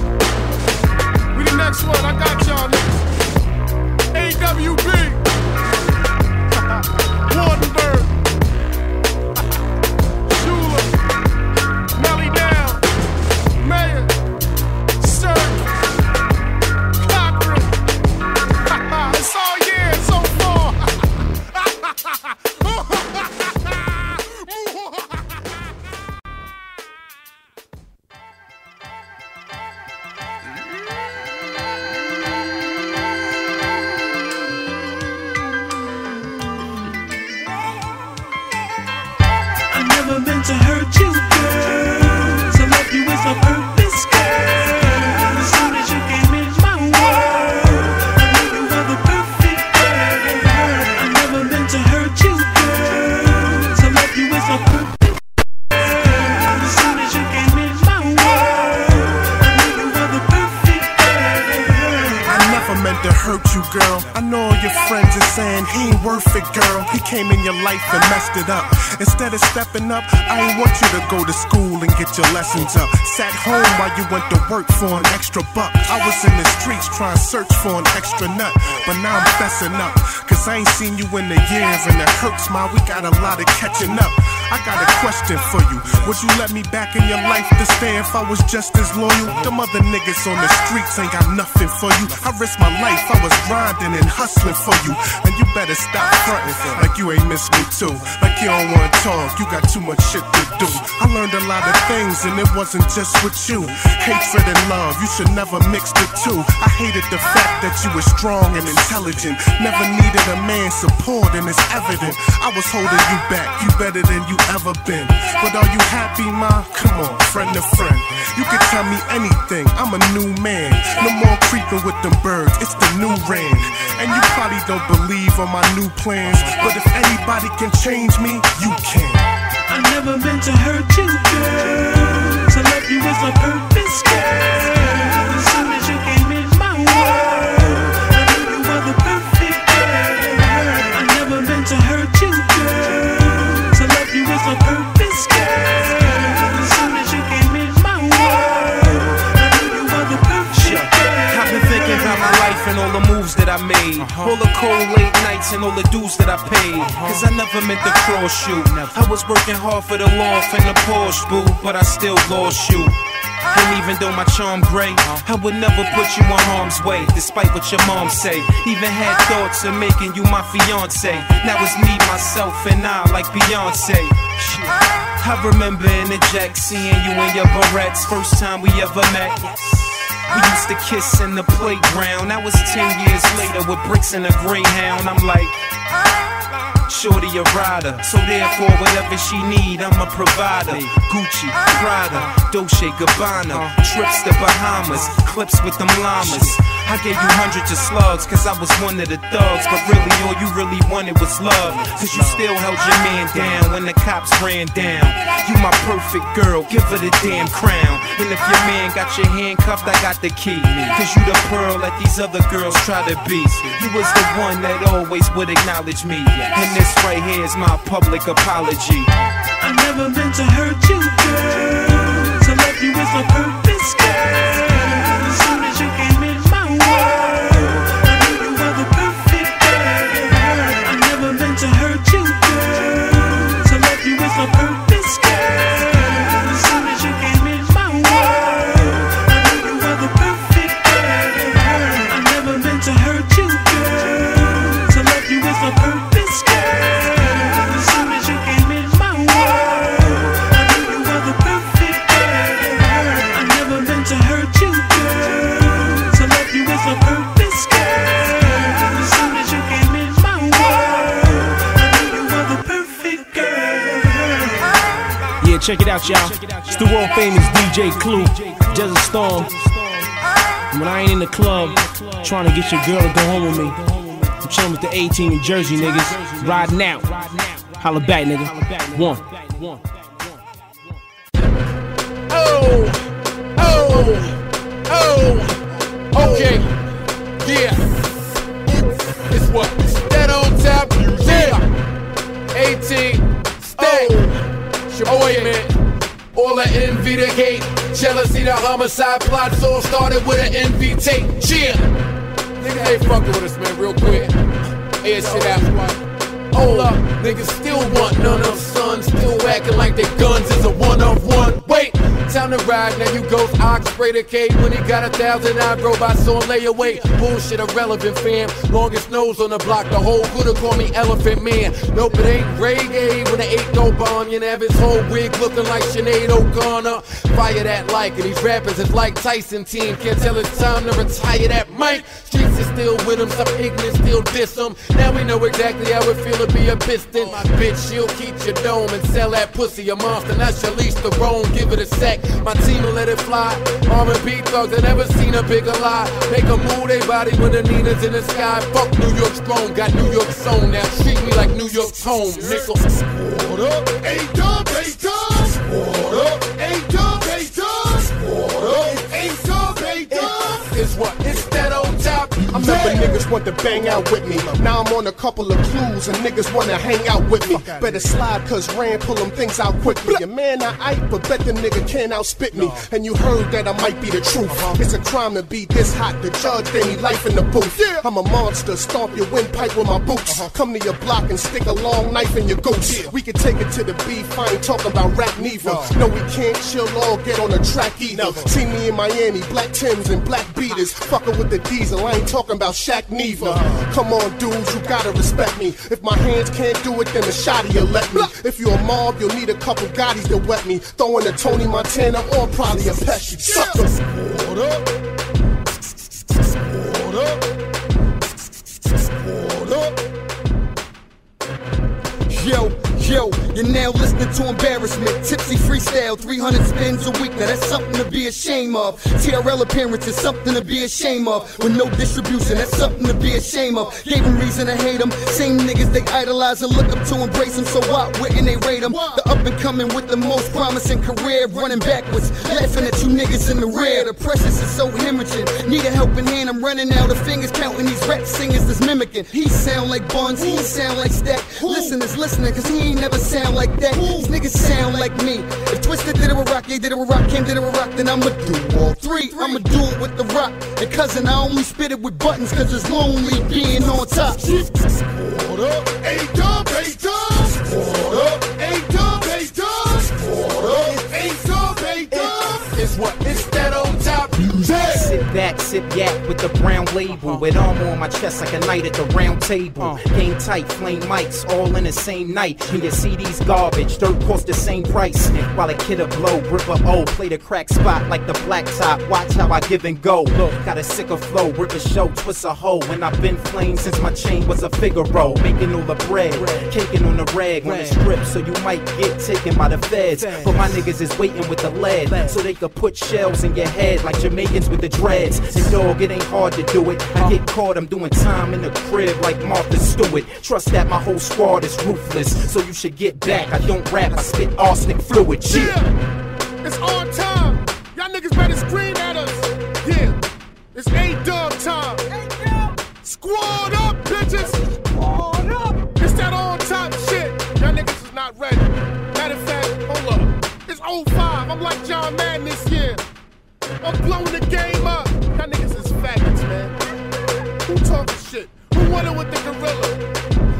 We the next one, I got y'all niggas. A W B. Wardenburg. Shula. Nelly Down. Mayor. Sir. Cochran. It's all year, so far. Never meant to hurt you, girl. So love you is my purpose, girl. As soon as you came in my world, I knew you were the perfect girl. I never meant to hurt you, girl. So love you is my purpose, girl. As soon as you came in my world, I knew you were the perfect girl. I never meant to hurt you, girl. I know all your friends are saying he ain't worth it, girl. He came in your life and messed it up. Instead of stepping up, I ain't want you to go to school and get your lessons up. Sat home while you went to work for an extra buck. I was in the streets trying to search for an extra nut, but now I'm fessing up, cause I ain't seen you in a year and it hurts, ma. We got a lot of catching up. I got a question for you. Would you let me back in your life to stay if I was just as loyal? Them other niggas on the streets ain't got nothing for you. I risked my life, I was grinding and hustling for you. And you better stop fronting like you ain't miss me too. Like you don't wanna talk, you got too much shit to do. I learned a lot of things and it wasn't just with you. Hatred and love, you should never mix the two. I hated the fact that you were strong and intelligent. Never needed a man's support and it's evident. I was holding you back, you better than you ever been. But are you happy, ma? Come on, friend to friend. You can tell me anything, I'm a new man. No more creeping with them birds, it's the new Rand. And you probably don't believe on my new plans, but if anybody can change me, you can. I never meant to hurt you, girl. To love you was a purpose, girl. As soon as you came in my world, I knew you were the perfect girl. I never meant to hurt you, girl. To love you was a purpose, girl. As soon as you came in my world, I knew you were the perfect girl. I've been thinking about my life and all the moves that I made, uh-huh. all the cold late nights and all the dues that I paid, uh-huh. Cause I never meant to cross you. I was working hard for the loft and the Porsche, boo, but I still lost you. And even though my charm gray, I would never put you in harm's way, despite what your mom say. Even had thoughts of making you my fiance. Now it's me, myself, and I, like Beyonce. Shit. I remember in the Jack seeing you in your barrettes, first time we ever met. We used to kiss in the playground. That was ten years later with bricks and a Greyhound. I'm like, shorty a rider, so therefore whatever she need, I'm a provider. Gucci, Prada, Dolce Gabbana, trips to Bahamas, clips with them llamas. I gave you hundreds of slugs, cause I was one of the thugs. But really all you really wanted was love, cause you still held your man down when the cops ran down. You my perfect girl, give her the damn crown. And if your man got your handcuffed, I got the key, cause you the pearl that these other girls try to be. You was the one that always would acknowledge me, and this right here is my public apology. I never meant to hurt you, girl. To love you was my purpose, girl. As soon as you came in my world, I knew you were the perfect girl. I never meant to hurt you, girl. To love you was my purpose, girl. As soon as you came in my world, I knew you were the perfect girl. I never meant to hurt you, girl. To love you was my purpose, girl. Check it out, y'all. It's the world famous D J Clue, Desert Storm. And when I ain't in the club trying to get your girl to go home with me, I'm chilling with the A-Team in Jersey, niggas. Riding out. Holla back, nigga. One. Oh, oh, oh. Okay, yeah. It's what? Dead on tap. Yeah. A-Team. Stay. Oh. Your boy, man. All the envy, the hate, jealousy, the homicide plots all started with an envy tape. Cheer. Niggas ain't fucking with us, man, real quick. Air shit out. Hold up, niggas still want none of sons, still acting like their guns is a one of one. Wait, time to ride, now you ghost ox, spray the K when he got a thousand odd robots on layaway. Bullshit irrelevant, fam. Longest nose on the block, the whole coulda called me Elephant Man. Nope, it ain't reggae when the eight go bomb. You have his whole wig looking like Sinead O'Connor. Fire that like, and these rappers is like Tyson team. Can't tell it's time to retire that mic. Streets is still with him, some ignorant still diss him. Now we know exactly how it feel to be a piston. Bitch, she'll keep your dome and sell that pussy a monster. Not your least the roam, give it a sec. My team will let it fly. R and B thugs, I never seen a bigger lie. Make a move, they body when the Nina's in the sky. Fuck New York strong, got New York zone. Now treat me like New York's home, nickel. What up? A-Dub, A-Dub. What up? A-Dub, A-Dub. What up? A-Dub, A-Dub. It's what? It's that on top. I'm Remember niggas want to bang out with me. Now I'm on a couple of clues and niggas wanna hang out with me. Better slide cause Rand pull them things out quickly. Your man I hype, but bet the nigga can't outspit me. And you heard that I might be the truth. It's a crime to be this hot. The judge gave me life in the booth. I'm a monster, stomp your windpipe with my boots. Come to your block and stick a long knife in your goose. We can take it to the beef, I ain't talking about rap neither. No, we can't chill or get on the track either. See me in Miami, black Timbs and black beaters. Fuckin' with the diesel, I ain't talking about Shaq neither. Come on dudes, you gotta respect me. If my hands can't do it, then the shotty will let me. If you're a mob, you'll need a couple Gottis to wet me. Throwing a Tony Montana or probably a Pesci. Sucker. Hold up. Hold up. Hold up. Yo, yo, you're now listening to embarrassment. Tipsy freestyle, three hundred spins a week. Now that's something to be ashamed of. T R L appearances, something to be ashamed of. With no distribution, that's something to be ashamed of. Gave them reason to hate them. Same niggas they idolize and look up to, embrace them. So what? Wouldn't they rate them? The up and coming with the most promising career, running backwards, laughing at you niggas in the rear. The precious is so hemorrhaging. Need a helping hand, I'm running out of fingers, counting these rap singers that's mimicking. He sound like Buns, he sound like Stack. Listen is listening, cause he ain't never sound like that. These niggas sound like me. If Twisted did it with Rock, they did it with Rock, Kim did it with Rock, then I'ma do all three. I'ma do it with the Rock. And cousin, I only spit it with buttons, cause it's lonely being on top. Hold up, A-Dub, A-Dub. Hold up, A-Dub, A-Dub. Hold up, A-Dub, A-Dub. It's what? It's that old top. Sit back, sip yak with the brown label, with armor on my chest like a knight at the round table. Game tight, flame mics, all in the same night. And your C D's garbage, dirt cost the same price. While a kid a blow, rip a O, play the crack spot like the black top. Watch how I give and go. Look, got a sicker flow, rip a show, twist a hole. And I've been flame since my chain was a Figaro. Making all the bread, caking on the rag on the strip, so you might get taken by the feds. But my niggas is waiting with the lead, so they could put shells in your head like Jamaicans with the dreads. And dog, it ain't hard to do it. I get caught, I'm doing time in the crib like Martha Stewart. Trust that my whole squad is ruthless, so you should get back. I don't rap, I spit arsenic fluid. Yeah, yeah. It's on time. Y'all niggas better scream at us. Yeah, it's A-Dub time. Squad up, bitches. Squad up. It's that on top shit. Y'all niggas is not ready. Matter of fact, hold up. It's oh five. I'm like John Madden this year. I'm blowing the game up. Y'all niggas is faggots, man. Who talking shit? Who won it with the gorilla?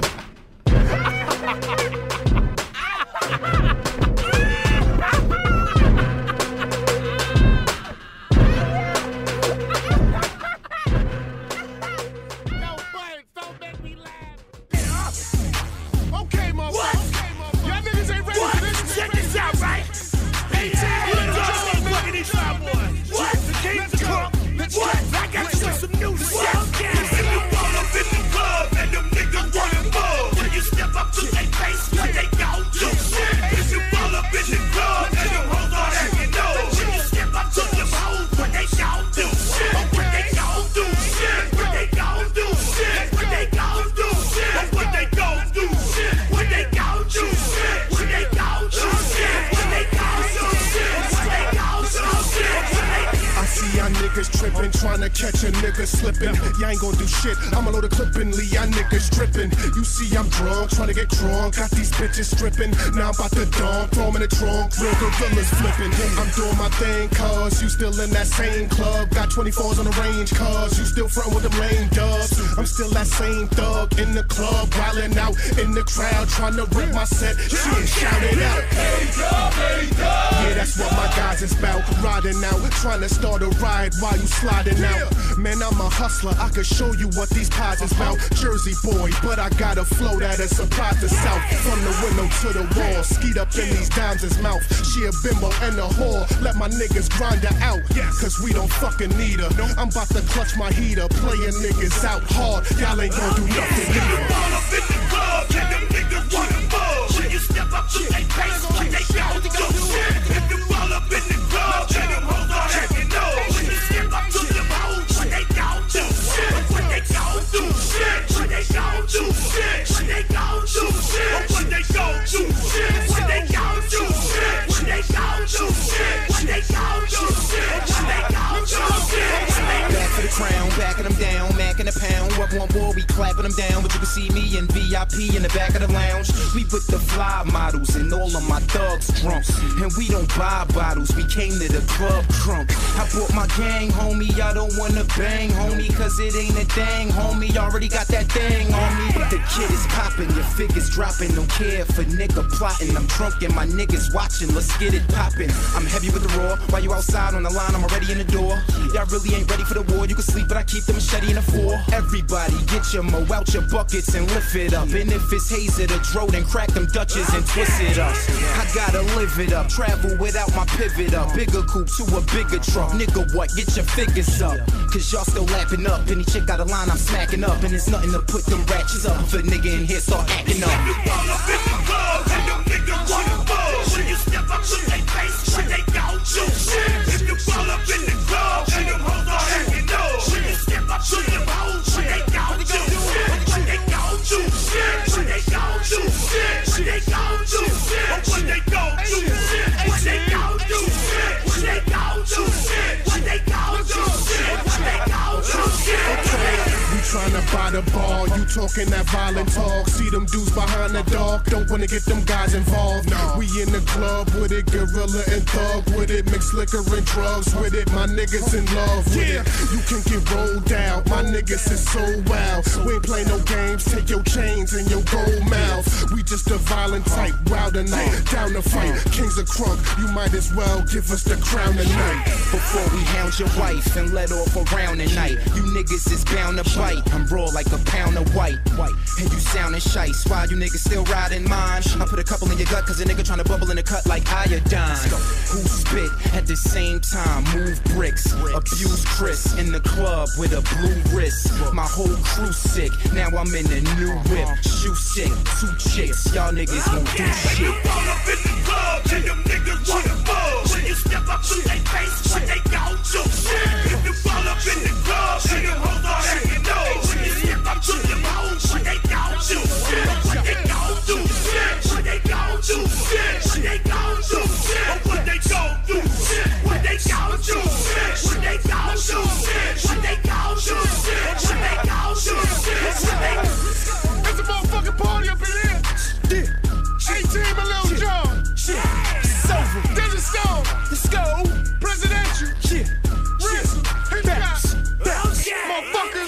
Yo, Bud, don't make me laugh. Okay, motherfucker. What? Okay, motherfucker. Y'all niggas ain't ready what? For this. Check this out, right? What? The game's come. What? I got you with some new shit. If you roll up in the club and them niggas running more, when you step up to their face, what they gon' do? If you roll up in the club and them hoes all acting low, when you step up to them hoes, what they gon' do? What they gon' do? What they gon' do? What they gon' do? What they gon' do? What they gon' do? What they gon' do? What they gon' do? I see y'all niggas trippin', tryna catch a nigga slippin'. Y'all ain't gon' do shit, I'ma load a clip and leave y'all niggas drippin'. You see I'm drunk, tryna get drunk, got these bitches strippin'. Now I'm about to dump, throw 'em in the trunk, real gorillas flippin'. I'm doing my thing, cuz you still in that same club. Got twenty-fours on the range, cuz you still frontin' with them lame dubs. I'm still that same thug in the club, wildin' out in the crowd, tryna rip my set. Shit, shout it out. Hey, dub, hey, dub. Yeah, that's what my guys is bout. Riding out, tryna start a ride while you sliding out. Man, I'm a hustler, I can show you what these pies is about. Jersey boy, but I got a flow that'll surprise the South. From the window to the wall, skeet up in these dimes' mouth. She a bimbo and a whore, let my niggas grind her out. Cause we don't fucking need her. I'm about to clutch my heater, playing niggas out hard. Y'all ain't gon' do nothing either. All up in the club, and them niggas wanna ball. When you step up to they face, when they gon' do shit. If you all up in the club, and them hoes all acting low. When you step up to them hoes, when they gon' do shit. When they gon' do shit. When they gon' do shit. When they gon' do shit. When they gon' do shit. When they gon' do shit. When they gon' do shit. When they gon' do shit. When they gon' do shit. back for the crown, backing them down, macking the pound. dropping them down, but you can see me in V I P in the back of the lounge. We with the fly models and all of my thugs drunk. And we don't buy bottles, we came to the club drunk. I brought my gang, homie, I don't wanna bang, homie, cause it ain't a thing, homie, already got that thing on me. The kid is popping, your figures dropping, don't care for nigga plotting. I'm drunk and my niggas watching, let's get it popping. I'm heavy with the raw, while you outside on the line, I'm already in the door. Y'all really ain't ready for the war, you can sleep, but I keep the machete in the four. Everybody get your mo out your buckets and lift it up. And if it's haze or the dro, then crack them Dutches and twist it up. I gotta live it up, travel without my pivot up. Bigger coupe to a bigger truck, nigga what, get your figures up. Cause y'all still lapping up, any chick got a line I'm smacking up. And it's nothing to put them ratchets up, if a nigga in here start acting up. If you fall up in the club, and them niggas wanna buzz. When you step up to they face, when they gon' do shit. If you fall up in the club, and them hoes are acting up. When you step up to them hoes, when they gon' do shit. When they gon' do shit. When they gon' do shit. When they gon' do shit. When they gon' do shit. When they gon' do shit. When they gon' do shit. When they gon' do shit. When they gon' do shit. We tryna buy the ball, you talking that violent talk. See them dudes behind the dog, don't wanna get them guys involved. No. We in the club with it, gorilla and thug with it, mix liquor and drugs with it. My niggas in love with yeah. it. You can get rolled out, my niggas is so wild. We ain't play no games, take your chains and your gold mouth. We just a violent type, wild tonight, down to fight. Kings of crunk, you might as well give us the crown tonight. Before we hound your wife and let off around the night, you niggas is bound to bite. I'm raw like a pound of white, white. And you soundin' shice, why you niggas still riding mine? I put a couple in your gut cause a nigga tryna bubble in the cut like iodine. Who spit at the same time, move bricks, abuse Chris in the club with a blue wrist. My whole crew sick, now I'm in a new whip. Shoe sick, two chicks, y'all niggas won't do shit. You fall up in the club, and them niggas wanna buzz. When you step up to they face, when they gon' do shit. If you fall up in the club, and them hoes are acting up. When you step up to them hoes, when they gon' do shit. When they gon' do shit. When they gon' do shit. When they gon' do shit. When they gon' do shit. When they gon' do shit. When they gon' do shit. When they gon' do shit. When they gon' do shit. It's a motherfucking party up in here. Yeah. eighteen and Lil Jon. Yeah. Silver. Desert Storm. Let's go. Presidential. Yeah. Rizzo. Hit Bounce. Bounce. Motherfuckers.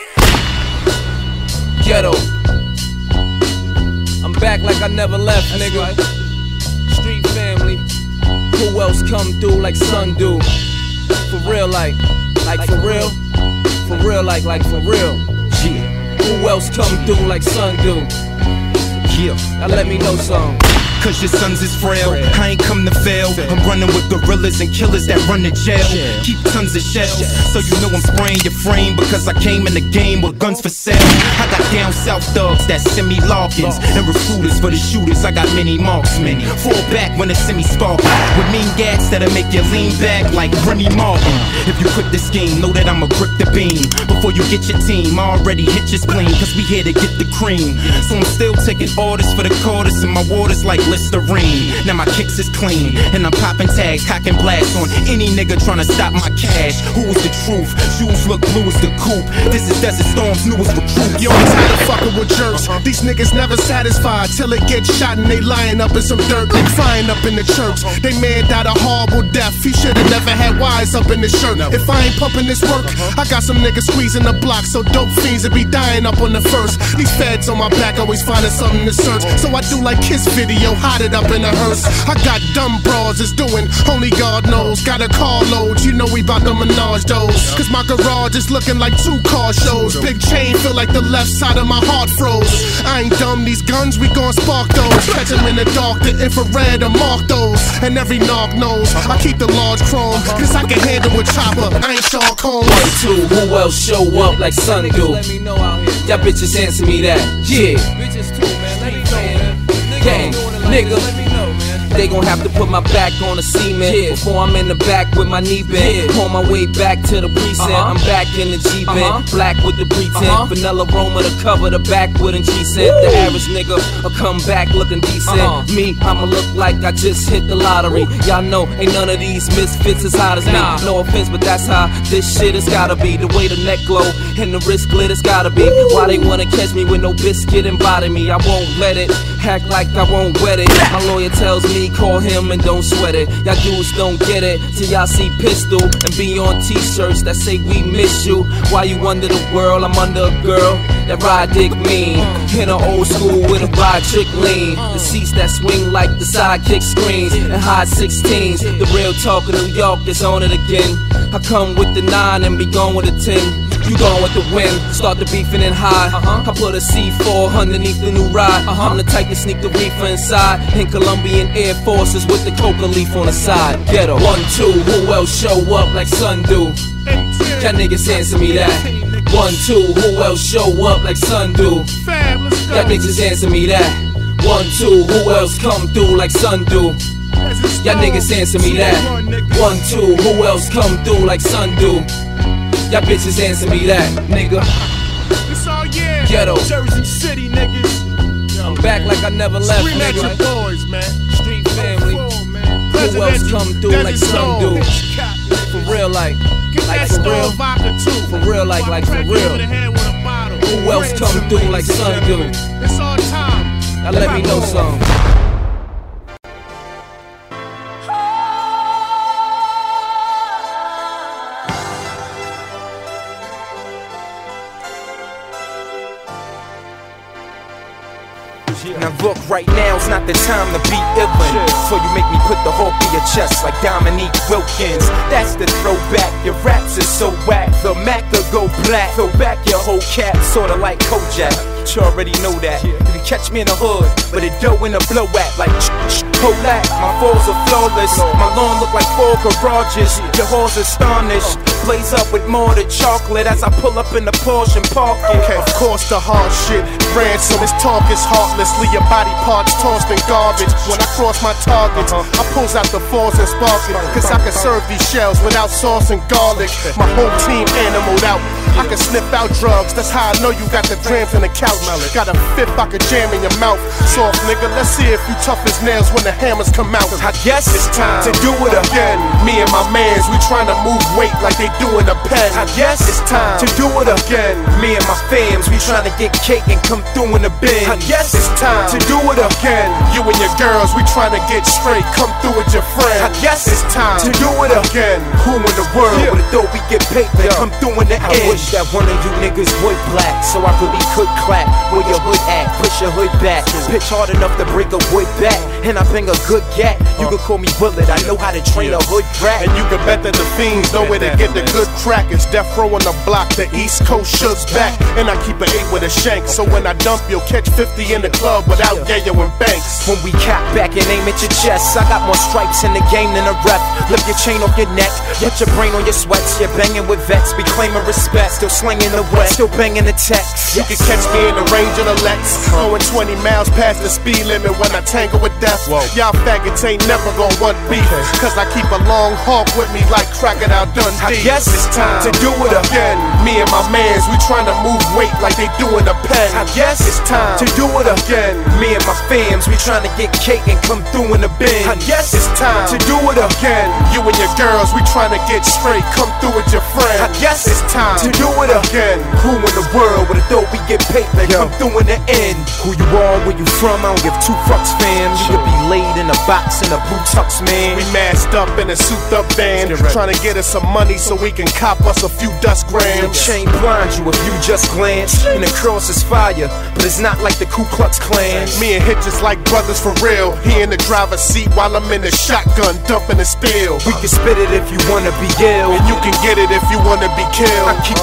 Ghetto. I'm back like I never left, nigga. Street family. Who else come through like Sun do? For real, like, like for real, for real, like, like for real. Yeah. Who else come through like Sun do? Yeah. Now let me know something. Cause your sons is frail, I ain't come to fail. I'm running with gorillas and killers that run to jail. Keep tons of shells, so you know I'm spraying your frame. Because I came in the game with guns for sale. I got down south thugs that send me Larkins, and recruiters for the shooters, I got many marksmen. Fall back when it's semi sparking, with mean gats that'll make you lean back like Remy Martin. If you quit the scheme, know that I'ma grip the beam. Before you get your team, I already hit your spleen. Cause we here to get the cream. So I'm still taking orders for the quarters, and my waters like Listerine. Now my kicks is clean, and I'm popping tags, cocking blasts on any nigga tryna stop my cash. Who is the truth? Shoes look blue as the coupe. This is Desert Storm's newest recruit. Yo, I'm tired of fucking with jerks. These niggas never satisfied till it gets shot and they lying up in some dirt. They flying up in the church. They man died a horrible death. He should've never had wires up in his shirt. If I ain't pumping this work, I got some niggas squeezing the block, so dope fiends that be dying up on the first. These feds on my back always finding something to search. So I do like Kiss video, hot it up in a hearse. I got dumb bras is doing, only God knows. Got a car load, you know we bout to menage those. Cause my garage is looking like two car shows. Big chain feel like the left side of my heart froze. I ain't dumb, these guns we gon' spark those. Catch them in the dark, the infrared and mark those. And every knock knows I keep the large chrome, cause I can handle a chopper, I ain't Sean Combs. One, two, who else show up like Sun do? Let me know out here. Y'all bitches answer me that. Yeah. Bitches too, man. Let me know, man. Gang, nigga. Let me know, man. They gon' have to put my back on the cement yeah. before I'm in the back with my knee bent. Yeah. On my way back to the precinct, uh-huh. I'm back in the G-Bent, uh-huh. black with the pretense, uh-huh. vanilla Roma to cover the backwood and G-Cent. The average nigga will come back looking decent. Uh-huh. Me, I'ma look like I just hit the lottery. Y'all know ain't none of these misfits as hot as me. Nah. No offense, but that's how this shit has gotta be. The way the neck glow and the wrist glitters gotta be. Why they wanna catch me with no biscuit and body me? I won't let it, act like I won't wet it. My lawyer tells me call him and don't sweat it. Y'all dudes don't get it till y'all see pistol and be on t-shirts that say we miss you. Why you under the world? I'm under a girl that ride dick mean. In an old school with a ride trick lean. The seats that swing like the sidekick screens and high sixteens. The real talk of New York is on it again. I come with the nine and be gone with a ten. You gone with the wind, start the beefing and high. uh-huh. I put a C four underneath the new ride. uh-huh. I'm the type to sneak the reefer inside. In Colombian Air Forces with the coca leaf on the side. Ghetto. One, two, who else show up like Sun do? Y'all niggas answer me that. One, two, who else show up like Sun do? Y'all niggas answer me that. One, two, who else come through like Sun do? Y'all niggas answer me that. One, two, who else come through like Sun do? Y'all bitches answer me that, nigga. It's all yeah. Ghetto. Jersey City niggas. I'm back like I never left, Scream nigga. at your boys, man. Street family. Who else come through like Sun do? For real, like, like for real. For real, like, like for real. Who else come through like Sun do? It's all time. Now let me know something. Now look, right now's not the time to be illin'. So you make me put the hope in your chest like Dominique Wilkins. That's the throwback, your raps is so whack. The Mac will go black, throw back your whole cap, sorta like Kojak. You already know that. You can catch me in the hood, but it dough in a blow at like Polak. My falls are flawless, my lawn look like four garages. Your halls astonished, blaze up with more than chocolate as I pull up in the Porsche and park it. Okay, of course the hard shit. Ransom, this talk is heartless. Leave your body parts tossed in garbage. When I cross my targets, uh-huh. I pulls out the fours and spark it. Cause I can serve these shells without sauce and garlic. My whole team animaled out. I can sniff out drugs, that's how I know you got the drams in the couch. Got a fifth I can jam in your mouth. Soft nigga, let's see if you tough as nails when the hammers come out. I guess it's time to do it again. Me and my mans, we tryna move weight like they do in a pen. I guess it's time to do it again. Me and my fams, we tryna get cake and come through in the bin. I guess it's time to do it again. You and your girls, we tryna get straight, come through with your friends. I guess it's time to do it again. Who in the world yeah. would thought we get paper and come through in the I end? I wish that one of you niggas would black, so I really could clap. Where your hood at? Push your hood back. Pitch hard enough to break a wood back, and I bring a good gat. You can call me Bullet, I know how to train a hood rat. And you can bet that the fiends know where to get the good crack. It's death row on the block, the East Coast Shug's back. And I keep an eight with a shank, so when I dump you'll catch fifty in the club without Yayo and Banks. When we cap back and aim at your chest, I got more stripes in the game than a rep. Lift your chain off your neck, put your brain on your sweats. You're banging with vets, be claiming respect. Still slinging the wet, still banging the text. You can catch me in the range of the Lex, going twenty miles past the speed limit when I tangle with death. Y'all faggots ain't never gon' want beef, cause I keep a long hawk with me like Crocodile Dundee. I guess it's time to do it again. Me and my mans, we tryna move weight like they do in a pen. I guess it's time to do it again. Me and my fams, we tryna get cake and come through in the bin. I guess it's time to do it again. You and your girls, we tryna get straight, come through with your friends. I guess it's time to do it again. Who in the world would have thought we get paper and come through in the end? Who you are, where you from, I don't give two fucks, fam. You could be laid in a box in a blue tux, man. We masked up in a souped up band, trying to get us some money so we can cop us a few dust grams. Chain blind you if you just glance, and the cross is fire, but it's not like the Ku Klux Klan. Me and Hitch is like brothers for real. He in the driver's seat while I'm in the shotgun dumping the spill. We can spit it if you wanna be ill, and you can get it if you wanna be killed. I keep the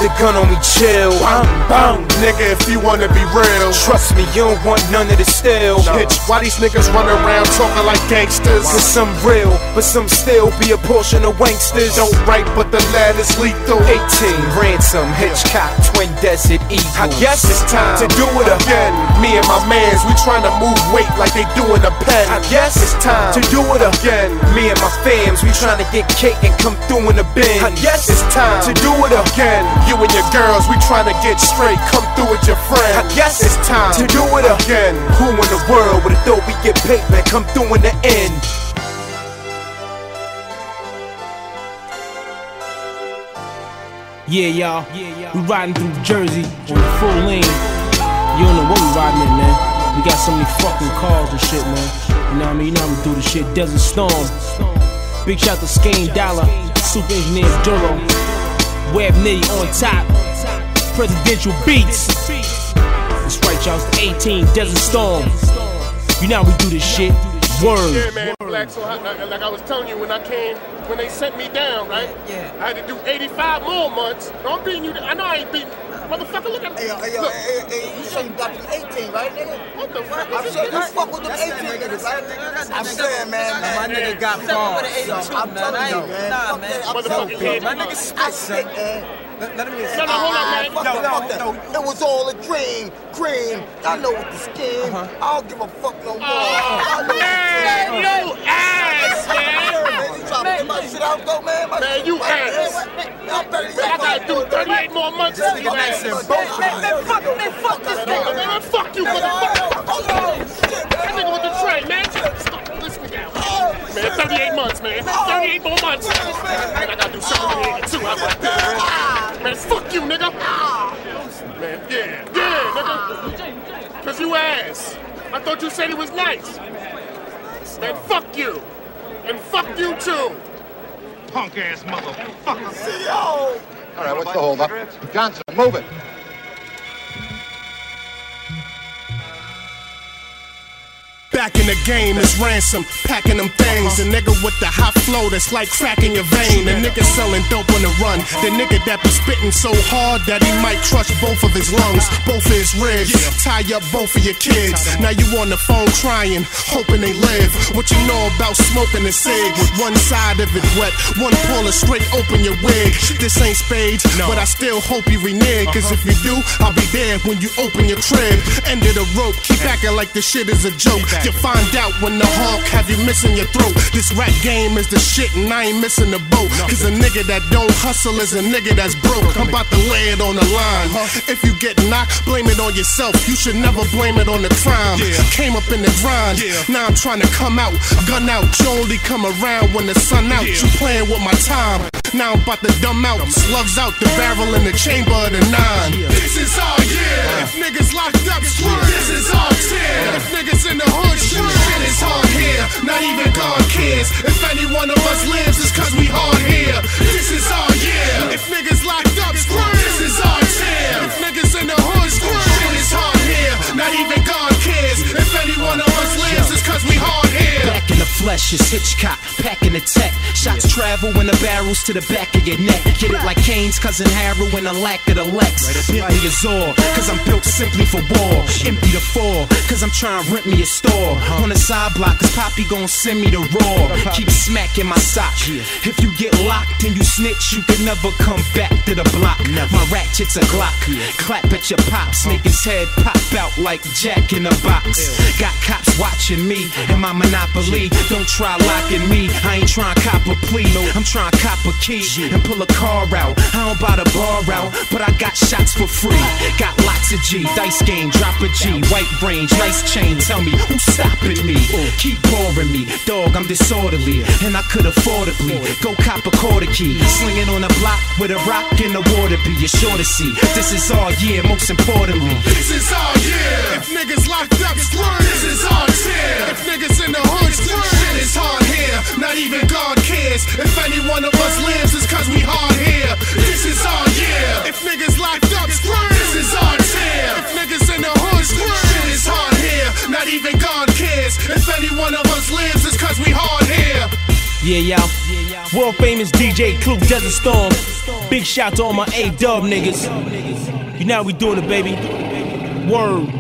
the gun on me, chill. I'm bound. Nigga, if you wanna be real, Trust me, you don't want none of the still. bitch, why these niggas run around talking like gangsters? Cause some real, but some still be a portion of wanksters. Don't write, but the lad is lethal. eighteen, Ransom, Hitchcock, Twin Desert Eagles. I guess it's time to do it again. Me and my mans, we tryna move weight like they do in a pen. I guess it's time to do it again. Me and my fams, we tryna get cake and come through in the bin. I guess it's time to do it again. You and your girls, we tryna get straight. Come through with your friends. I guess it's time to do it again. Who in the world would have thought we get paid, man? Come through in the end. Yeah, y'all. We riding through Jersey on full lane. You don't know what we riding in, man. We got so many fucking cars and shit, man. You know what I mean? You know how we do the shit. Desert Storm. Big shout to Skane Dollar, Super Engineer Duro, Web Nitty on top, Presidential Beats. That's right, y'all. It's the eighteen Desert Storm. You know how we do this shit. Word. Yeah, man. Black, so I, like, like I was telling you when I came, when they sent me down, right? Yeah. I had to do eighty-five more months. No, I'm beating you. I know I ain't beating. Motherfucker, look at me. Hey, yo, hey, yo, look. hey, hey, hey, you said you got them eighteen, right, nigga? What the fuck? I'm saying you fuck with them eighteen niggas, right? I'm saying, man, man. My nigga got balls. I'm telling you, man. Nah, man. Motherfucker, kid. My nigga spit, son. Let, let him hear No, no, hold on, man. Fuck No, that, no, fuck that. It was all a dream, cream. Y'all know what the scheme. Uh-huh. I don't give a fuck no more. Oh, man, you ass, man. Man, you trying to get my shit out, though, man? My Man, shit, you my ass. Man, I better Man, I gotta do thirty-eight more months. This Man, nigga nice and man, both. Man, fuck, man, fuck this nigga. man, fuck you, motherfucker. That nigga with the tray, man. Stop this nigga out. Man, thirty-eight months, man. thirty-eight more months. Man, I gotta do something in here, too. How about that? Man, fuck you, nigga. Man, yeah, yeah, nigga. Cause you ass. I thought you said he was nice. Man, fuck you. And fuck you, too. Punk ass motherfucker. C O All right, what's the hold up? Johnson, move it. Back in the game is Ransom, packing them things. A nigga with the hot flow that's like cracking your vein. The nigga selling dope on the run. The nigga that be spitting so hard that he might crush both of his lungs, both of his ribs, tie up both of your kids. Now you on the phone crying, hoping they live. What you know about smoking a cig with one side of it wet, one puller straight open your wig. This ain't spades, but I still hope you renege. Cause if you do, I'll be there when you open your crib. End of the rope, keep acting like this shit is a joke. You find out when the hawk have you missing your throat. This rap game is the shit and I ain't missing the boat. Cause a nigga that don't hustle is a nigga that's broke. I'm about to lay it on the line. If you get knocked, blame it on yourself. You should never blame it on the crime. Came up in the grind, now I'm trying to come out. Gun out, you only come around when the sun out. You playing with my time. Now I'm about to dumb out. Slugs out the barrel in the chamber of the nine. This is our year. If niggas locked up, screw it. This is our tear. If niggas in the hood, screw it. Shit is hard here. Not even God cares. If any one of us lives, it's cause we hard here. This is our year. If niggas locked up, screw it. This is our tear. If niggas in the hood, screw it. Shit is hard here. Not even God cares. If any one of us lives, it's cause we hard here. Back in the flesh is Hitchcock, packing the tech. Shots travel in the barrels to the back of your neck. Get it like Kane's cousin Harold and a lack of the Lex. Bentley is all, cause I'm built simply for war. Empty the four, cause I'm trying to rent me a store. On the side block, cause Poppy gon' send me the raw. Keep smacking my sock. If you get locked and you snitch, you can never come back to the block. My ratchet's a Glock. Clap at your pops, make his head pop out like Jack in a box. Got cops watching me and my Monopoly. Don't try locking me, I ain't trying to cop a plea. I'm trying to cop a key and pull a car out. I don't buy the bar out, but I got shots for free. Got lots of G, dice game, drop a G. White range, nice chain, tell me who's stopping me. Keep boring me, dog, I'm disorderly. And I could affordably go cop a quarter key. Slinging on a block with a rock in the water be. You're sure to see, this is our year, most importantly. This is our year. If niggas locked up, screw it. This is our tear. If niggas in the hood, screw it. Shit is hard here. Not even God cares. If any one of us lives, it's cause we hard here. This is our year. If niggas locked up, screw it. This is our tear. If niggas in the hood, screw it. Shit is hard here. Not even God cares. If any one of us lives, it's cause we hard here. Yeah, y'all. World famous D J Clue, Desert Storm. Big shout to all my A-Dub niggas. You know how we doing it, baby. Word.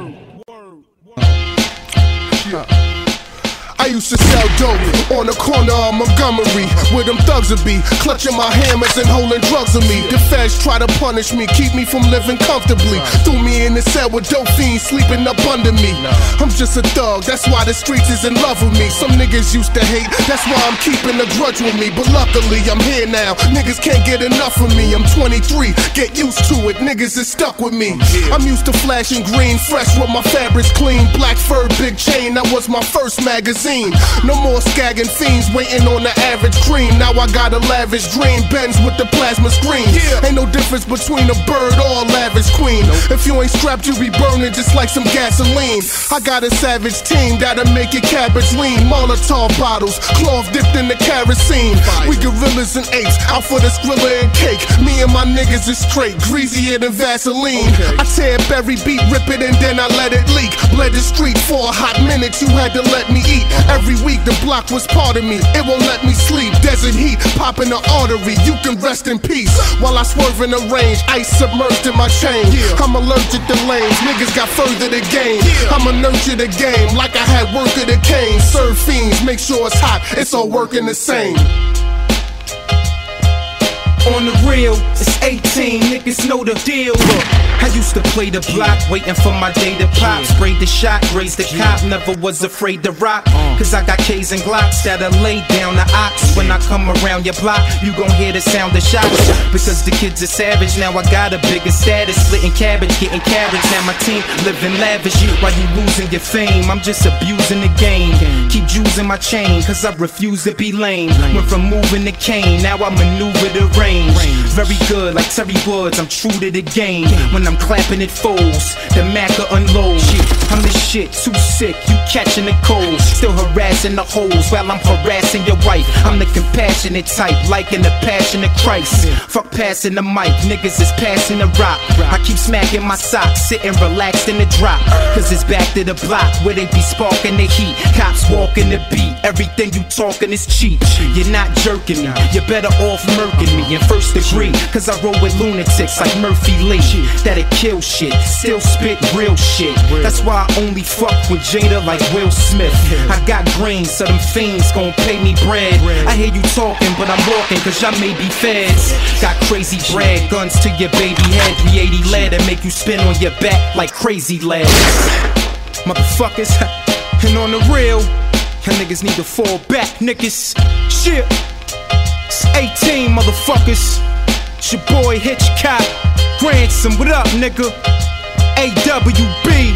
I used to sell dope on the corner of Montgomery, where them thugs would be, clutching my hammers and holding drugs on me. The feds try to punish me, keep me from living comfortably. Threw me in the cell with dope fiends sleeping up under me. I'm just a thug, that's why the streets is in love with me. Some niggas used to hate, that's why I'm keeping a grudge with me. But luckily I'm here now, niggas can't get enough of me. I'm twenty-three, get used to it, niggas is stuck with me. I'm used to flashing green, fresh with my fabrics clean. Black fur, big chain, that was my first magazine. No more skagging fiends waiting on the average cream. Now I got a lavish dream, Benz with the plasma screen. Ain't no difference between a bird or a lavish queen. If you ain't strapped, you be burning just like some gasoline. I got a savage team that'll make your cabbage lean. Molotov bottles, cloth dipped in the kerosene. We gorillas and apes, out for the skrilla and cake. Me and my niggas is straight, greasier than Vaseline. I tear up every beat, rip it and then I let it leak. Bled the street for a hot minute, you had to let me eat. Every week the block was part of me, it won't let me sleep. Desert heat, popping the artery, you can rest in peace. While I swerve in the range, ice submerged in my chain. I'm allergic to lanes, niggas got further to gain. I'ma nurture the game like I had work of the cane. Serve fiends, make sure it's hot, it's all working the same. On the real, it's eighteen, niggas know the deal. Look, I used to play the block, waiting for my day to pop. Sprayed the shot, raised the cop, never was afraid to rock. Cause I got K's and Glocks that'll lay down the ox. When I come around your block, you gon' hear the sound of shots. Because the kids are savage, now I got a bigger status. Splitting cabbage, getting carrots, now my team living lavish. While you losing your fame, I'm just abusing the game. Keep using my chain, cause I refuse to be lame. Went from moving to cane, now I maneuver the range. Very good, like Terry Woods, I'm true to the game. When I'm clapping it foes, the Macca unload. I'm the shit, too sick, you catching the cold. Still harassing the hoes while I'm harassing your wife. I'm the compassionate type, liking the passion of Christ. Fuck passing the mic, niggas is passing the rock. I keep smacking my socks, sitting relaxed in the drop. Cause it's back to the block where they be sparking the heat. Cops walking the beat, everything you talking is cheap. You're not jerking me, you're better off murking me in first degree. Cause I roll with lunatics like Murphy Lee. That'll kill shit, still spit real shit. That's why I only fuck with Jada like Will Smith. I got green, so them fiends gon' pay me bread. I hear you talking, but I'm walking cause y'all may be feds. Got crazy brag, guns to your baby head. three eighty lead and make you spin on your back like crazy legs. Motherfuckers, and on the real, y'all niggas need to fall back, niggas. Shit. It's eighteen, motherfuckers. It's your boy Hitchcock. Ransom, what up, nigga? A W B.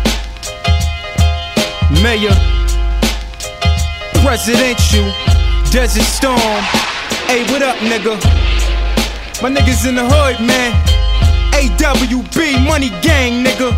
Mayor. Presidential. Desert Storm. Hey, what up, nigga? My niggas in the hood, man. A W B, Money Gang, nigga.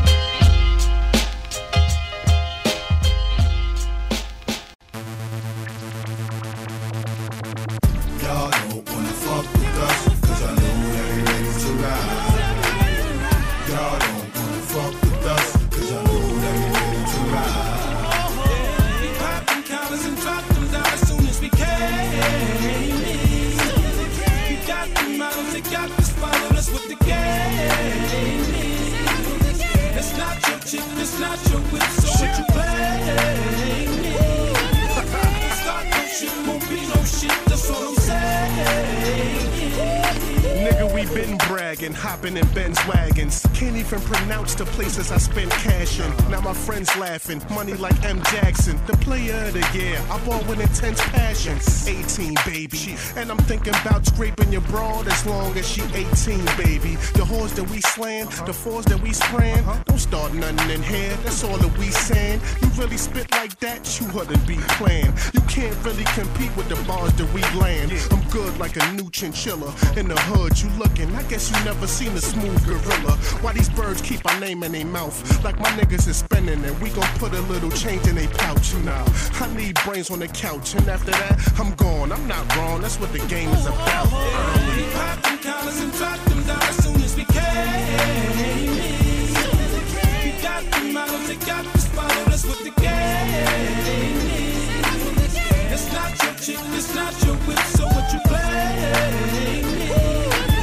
Hopping in Benz wagons, can't even pronounce the places I spent cash in. Now my friends laughing, money like M. Jackson, the player of the year. I bought with intense passion. eighteen, baby, and I'm thinking about scraping your broad as long as she eighteen, baby. The whores that we slaying, the fours that we spraying, don't start nothing in here. That's all that we saying. You really spit like that, you wouldn't be playing. You can't really compete with the bars that we land. I'm good like a new chinchilla in the hood. You looking? I guess you never seen a smooth gorilla. Why these birds keep our name in their mouth? Like my niggas is spinning and we gon' put a little change in their pouch. Now I need brains on the couch, and after that I'm gone. I'm not wrong, that's what the game is about. We pop them collars and drop them down as soon as we came. We got the models, they got the spottle, that's what the game is. It's not your chick, it's not your whip, so what you play?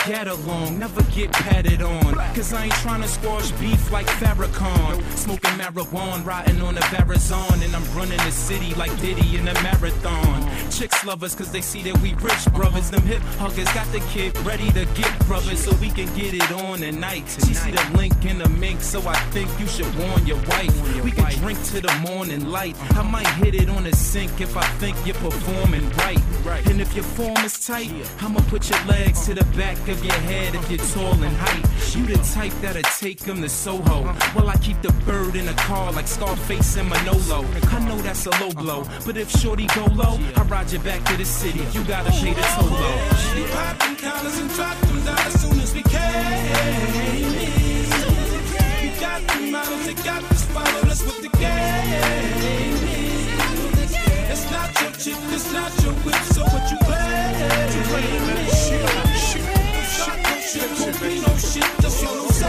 get along, never get patted on. Cause I ain't trying to squash beef like Farrakhan. Smoking marijuana, riding on a Verizon. And I'm running the city like Diddy in a marathon. Chicks love us cause they see that we rich brothers. Them hip huggers got the kid ready to get brothers so we can get it on tonight. She see the link in the mink, so I think you should warn your wife. We can drink to the morning light. I might hit it on the sink if I think you're performing right. And if your form is tight, I'ma put your legs to the back of your head if you're tall in height. You the type that'll take them to Soho. Well, I keep the bird in the car like Scarface and Manolo. I know that's a low blow, but if shorty go low, I ride you back to the city. You gotta pay the toll low. Pop them collars and drop them down as soon as we can. We got the models, they got this follow, that's what the game is. It's not your chick, it's not your whip, so what you play? You play man, shit, shit, shit, shit, won't be no shit, that's all I'm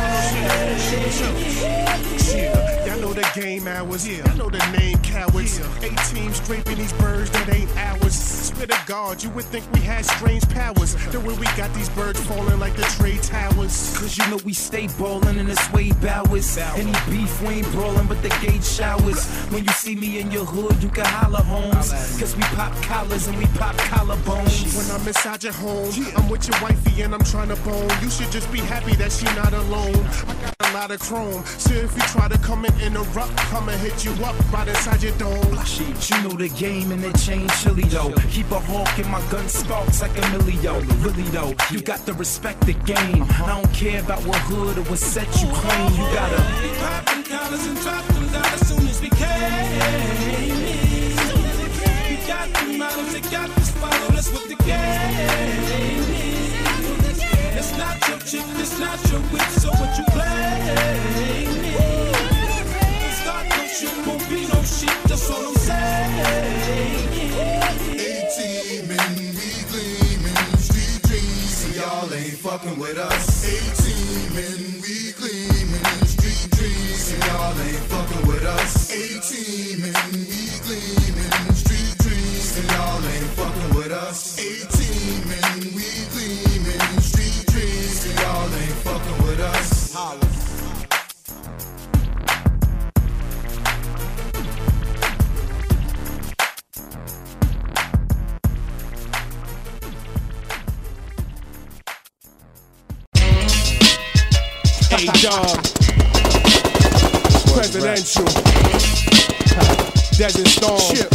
saying. Y'all know the game hours, y'all know the name cowards. Eight teams scraping these birds that ain't ours. Swear to God, you would think we had strange powers. The way we got these birds falling like the trade towers. Cause you know we stay ballin' in the Sway Bowers. Any beef, we ain't brawlin' but the gauge showers. When you see me in your hood, you can holler homes. Cause we pop collars and we pop collarbones. When I'm inside your home, I'm with your wifey and I'm trying to bone. You should just be happy that she not alone. I got a lot of chrome, so if you try to come and interrupt, I'ma hit you up right inside your dome. You know the game and it changed chilly though. Keep a hawk and my gun sparks like a millio. Really though, you got to respect the game. I don't care about what hood or what set you claim. You gotta pop them collars and drop them down as soon as we can. We got the models, they got this follow, that's what the game is. It's not your chick, it's not your whip, so what you play? Start no shit, won't be no shit, that's all I'm saying. A-teamin', we gleamin', street dreams, and y'all ain't fucking with us. A-teamin', we gleamin', street dreams, and y'all ain't fucking with us. A-teamin', we gleamin', street dreams, and y'all ain't fucking with us. A-teamin', we gleamin', street dreams, and y'all ain't fucking with us. Holla. Hey, dog. Presidential. Desert Storm. Chip.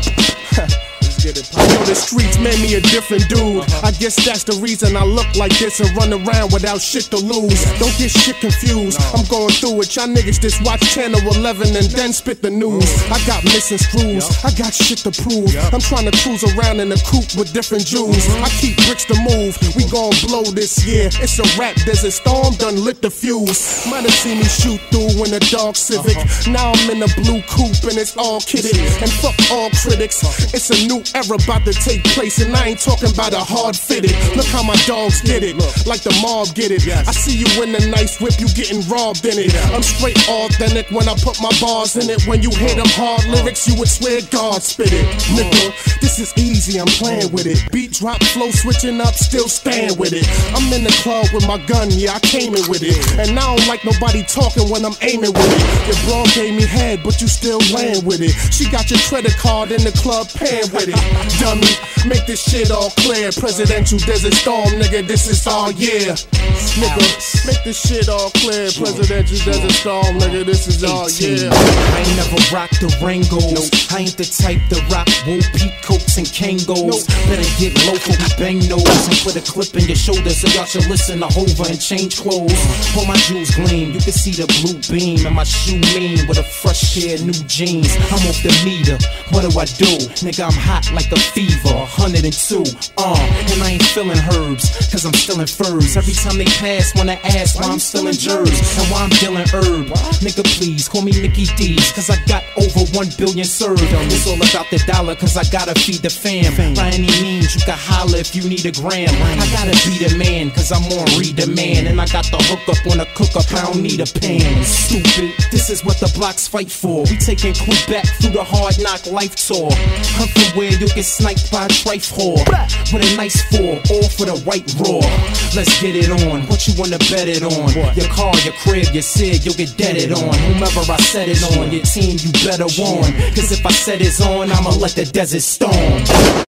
You know the streets made me a different dude. I guess that's the reason I look like this and run around without shit to lose. Don't get shit confused, I'm going through it. Y'all niggas just watch Channel eleven and then spit the news. I got missing screws, I got shit to prove. I'm trying to cruise around in a coupe with different Jews. I keep bricks to move, we gon' blow this year. It's a rap, Desert Storm done lit the fuse. Might have seen me shoot through in a dark Civic. Now I'm in a blue coupe and it's all kitted. And fuck all critics, it's a new era about to take place, and I ain't talking about a hard fitted. Look how my dogs get it, like the mob get it. I see you in a nice whip, you getting robbed in it. I'm straight authentic when I put my bars in it. When you hear them hard lyrics, you would swear God spit it. Nigga, this is easy, I'm playing with it. Beat drop, flow switching up, still staying with it. I'm in the club with my gun, yeah, I came in with it. And I don't like nobody talking when I'm aiming with it. Your bro gave me head, but you still laying with it. She got your credit card in the club, paying with it. Dummy, make this shit all clear. Presidential Desert Storm, nigga, this is all year. Nigga, make this shit all clear. Presidential Desert Storm, nigga, this is all year. I ain't never rocked the Rangos. I ain't the type to rock wool peacoats and Kangos. Better get low for we bang nose and put a clip in your shoulder so y'all should listen to Hova and change clothes. Pull my jewels gleam, you can see the blue beam and my shoe mean with a fresh pair of new jeans. I'm off the meter, what do I do? Nigga, I'm hot like a fever, one hundred two, uh, and I ain't feeling herbs, cause I'm still in furs. Every time they pass, wanna ask why I'm still in Jersey, and why I'm dealing herb. Nigga, please, call me Mickey D's, cause I got over one billion served. It's all about the dollar, cause I gotta feed the fam. By any means, you can holler if you need a gram. I gotta be the man, cause I'm on re-demand, and I got the hook up on a cook up, I don't need a pan. Stupid, this is what the blocks fight for. We taking crew back through the hard knock life tour. I'm from where you'll get sniped by a trife whore with a nice four, all for the right raw. Let's get it on, what you wanna bet it on? Your car, your crib, your cig, you'll get deaded on. Whomever I set it on, your team you better warn. Cause if I set it on, I'ma let the desert storm.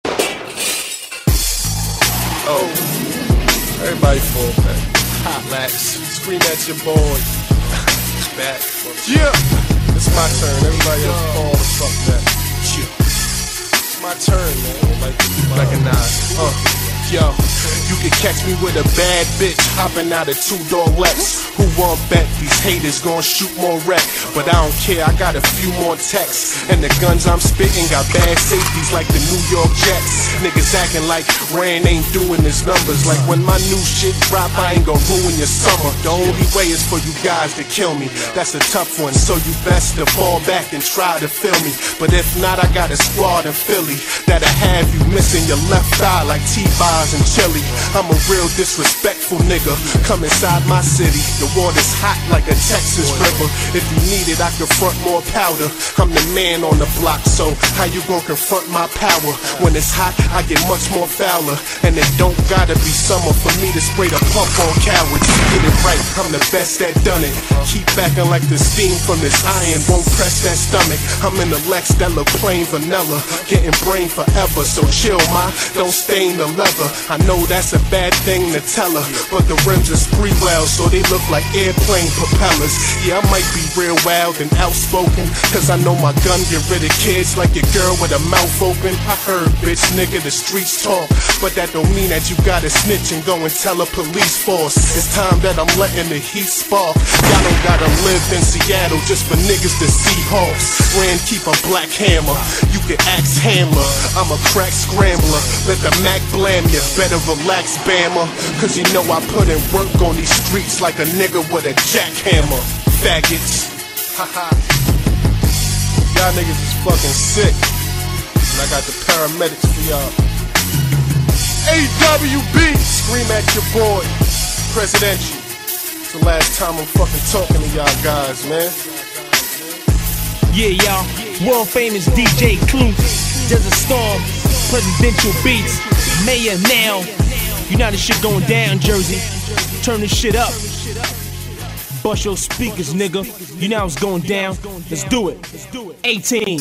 Oh, everybody fall back. Hot laps, scream at your boy. Back. Yeah, it's my turn. Everybody else fall the fuck back. Yeah, it's my turn, man. Like, recognize. Uh, yo, you can catch me with a bad bitch hopping out of two-door Lex. Who won't bet these haters gon' shoot more wreck? But I don't care, I got a few more texts. And the guns I'm spitting got bad safeties like the New York Jets. Niggas acting like Rand ain't doing his numbers. Like when my new shit drop, I ain't gon' ruin your summer. The only way is for you guys to kill me. That's a tough one, so you best to fall back and try to feel me. But if not, I got a squad in Philly that'll have you missing your left eye like T-Bars and chili. I'm a real disrespectful nigga. Come inside my city, the water's hot like a Texas river. If you need it, I can front more powder. I'm the man on the block, so how you gon' confront my power? When it's hot, I get much more fouler. And it don't gotta be summer for me to spray the pump on cowards. Get it right, I'm the best that done it. Keep acting like the steam from this iron won't press that stomach. I'm in the Lex that look plain vanilla, getting brain forever. So chill, ma, don't stain the leather. I know that's a bad thing to tell her, but the rims are spree well, so they look like airplane propellers. Yeah, I might be real wild and outspoken, cause I know my gun get rid of kids like your girl with a mouth open. I heard, bitch, nigga, the streets talk, but that don't mean that you gotta snitch and go and tell a police force. It's time that I'm letting the heat spark. Y'all don't gotta live in Seattle just for niggas to see hawks. Rand keep a black hammer, you can axe Hamler. I'm a crack scrambler, let the Mac blam you. Better relax, Bama, cause you know I put in work on these streets like a nigga with a jackhammer. Faggots, haha. Y'all niggas is fucking sick, and I got the paramedics for y'all. A W B, scream at your boy, Presidential. It's the last time I'm fucking talking to y'all guys, man. Yeah, y'all, world famous D J Clue, Desert Storm, Presidential Beats, Mayor now. You know this shit going down, Jersey. Turn this shit up. Bust your speakers, nigga. You know it's going down. Let's do it. eighteen.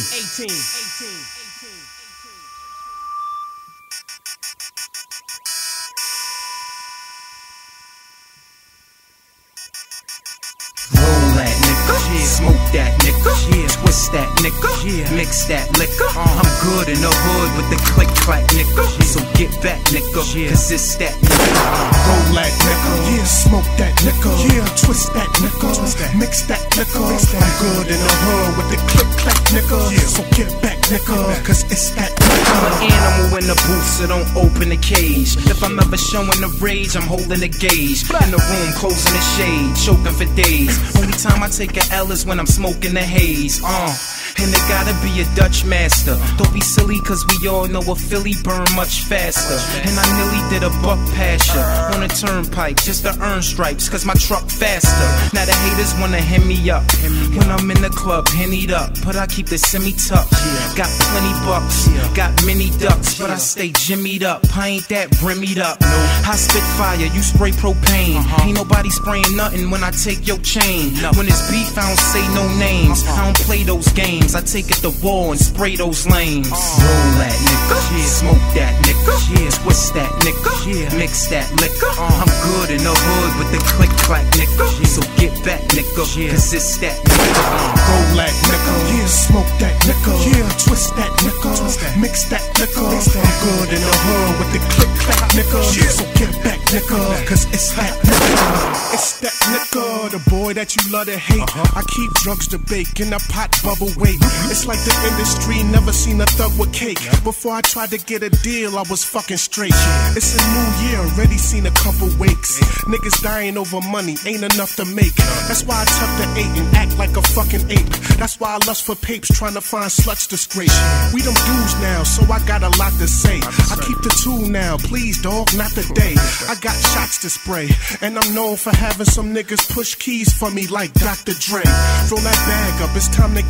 Roll that nigga, smoke that nigga, twist that nigga, mix that liquor. I'm good in the hood with the click clack nigga, so get back nigga, cause it's that nigga. Roll that nigga, yeah, smoke that nigga, yeah, twist that nigga, mix that nigga. I'm good in the hood with the click clack nigga, so get back nigga, cause it's that nigga. I'm an animal in the booth, so don't open the cage. If I'm ever showing the rage, I'm holding the gauge. In the room, closing the shade, choking for days. Only time I take a L is when I'm smoking the haze. Uh, and it gotta be a Dutch master. Don't be silly, cause we all know a Philly burn much faster. And I nearly did a buck pasture on a turnpike just to earn stripes, cause my truck faster. Now the haters wanna hem me up when I'm in the club, hennied up, but I keep the semi-tucked. Got plenty bucks, got many ducks, but I stay jimmied up. I ain't that brimmied up. I spit fire, you spray propane. Ain't nobody spraying nothing when I take your chain. When it's beef, I don't say no names. I don't play those games. I take it to war and spray those lanes. Roll that nigga, smoke that nigga, twist that nigga, mix that liquor. I'm good in the hood with the click clack nigga, so get back nigga, cause it's that nigga. Roll that nigga, yeah, smoke that nigga, yeah, twist that nigga, mix that liquor. I'm good in the hood with the click clack nigga, so get back nigga, cause it's that nigga. It's that nigga, the boy that you love to hate. I keep drugs to bake in a pot bubble wait. It's like the industry never seen a thug with cake. Before I tried to get a deal, I was fucking straight. It's a new year, already seen a couple wakes. Niggas dying over money, ain't enough to make. That's why I tuck the eight and act like a fucking ape. That's why I lust for papes, trying to find sluts to scrape. We them dudes now, so I got a lot to say. I keep the two now, please dog, not the day. I got shots to spray, and I'm known for having some niggas push keys for me like Doctor Dre. Throw that bag up, it's time to get scared.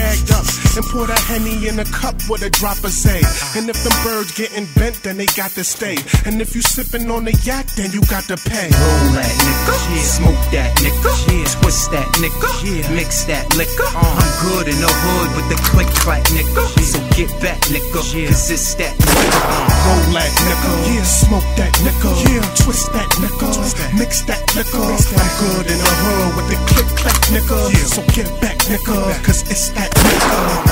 bagged up and pour that Henny in a cup with a drop of Zay. And if them birds getting bent, then they got to stay. And if you sipping on the yak, then you got to pay. Roll that nigga, yeah. Smoke that nigga, yeah. Twist that nigga, yeah. Mix that liquor. Uh. I'm good in the hood with the click clack nigga, yeah. So get back nigga, yeah. Cause it's that nigga. Uh. Roll that nigga, yeah. Smoke that nigga, yeah. Twist that nigga, Twist that. Mix that liquor. Mix that. I'm good in the hood with the click clack nigga, yeah. So get back nigga, cause it's that nigga.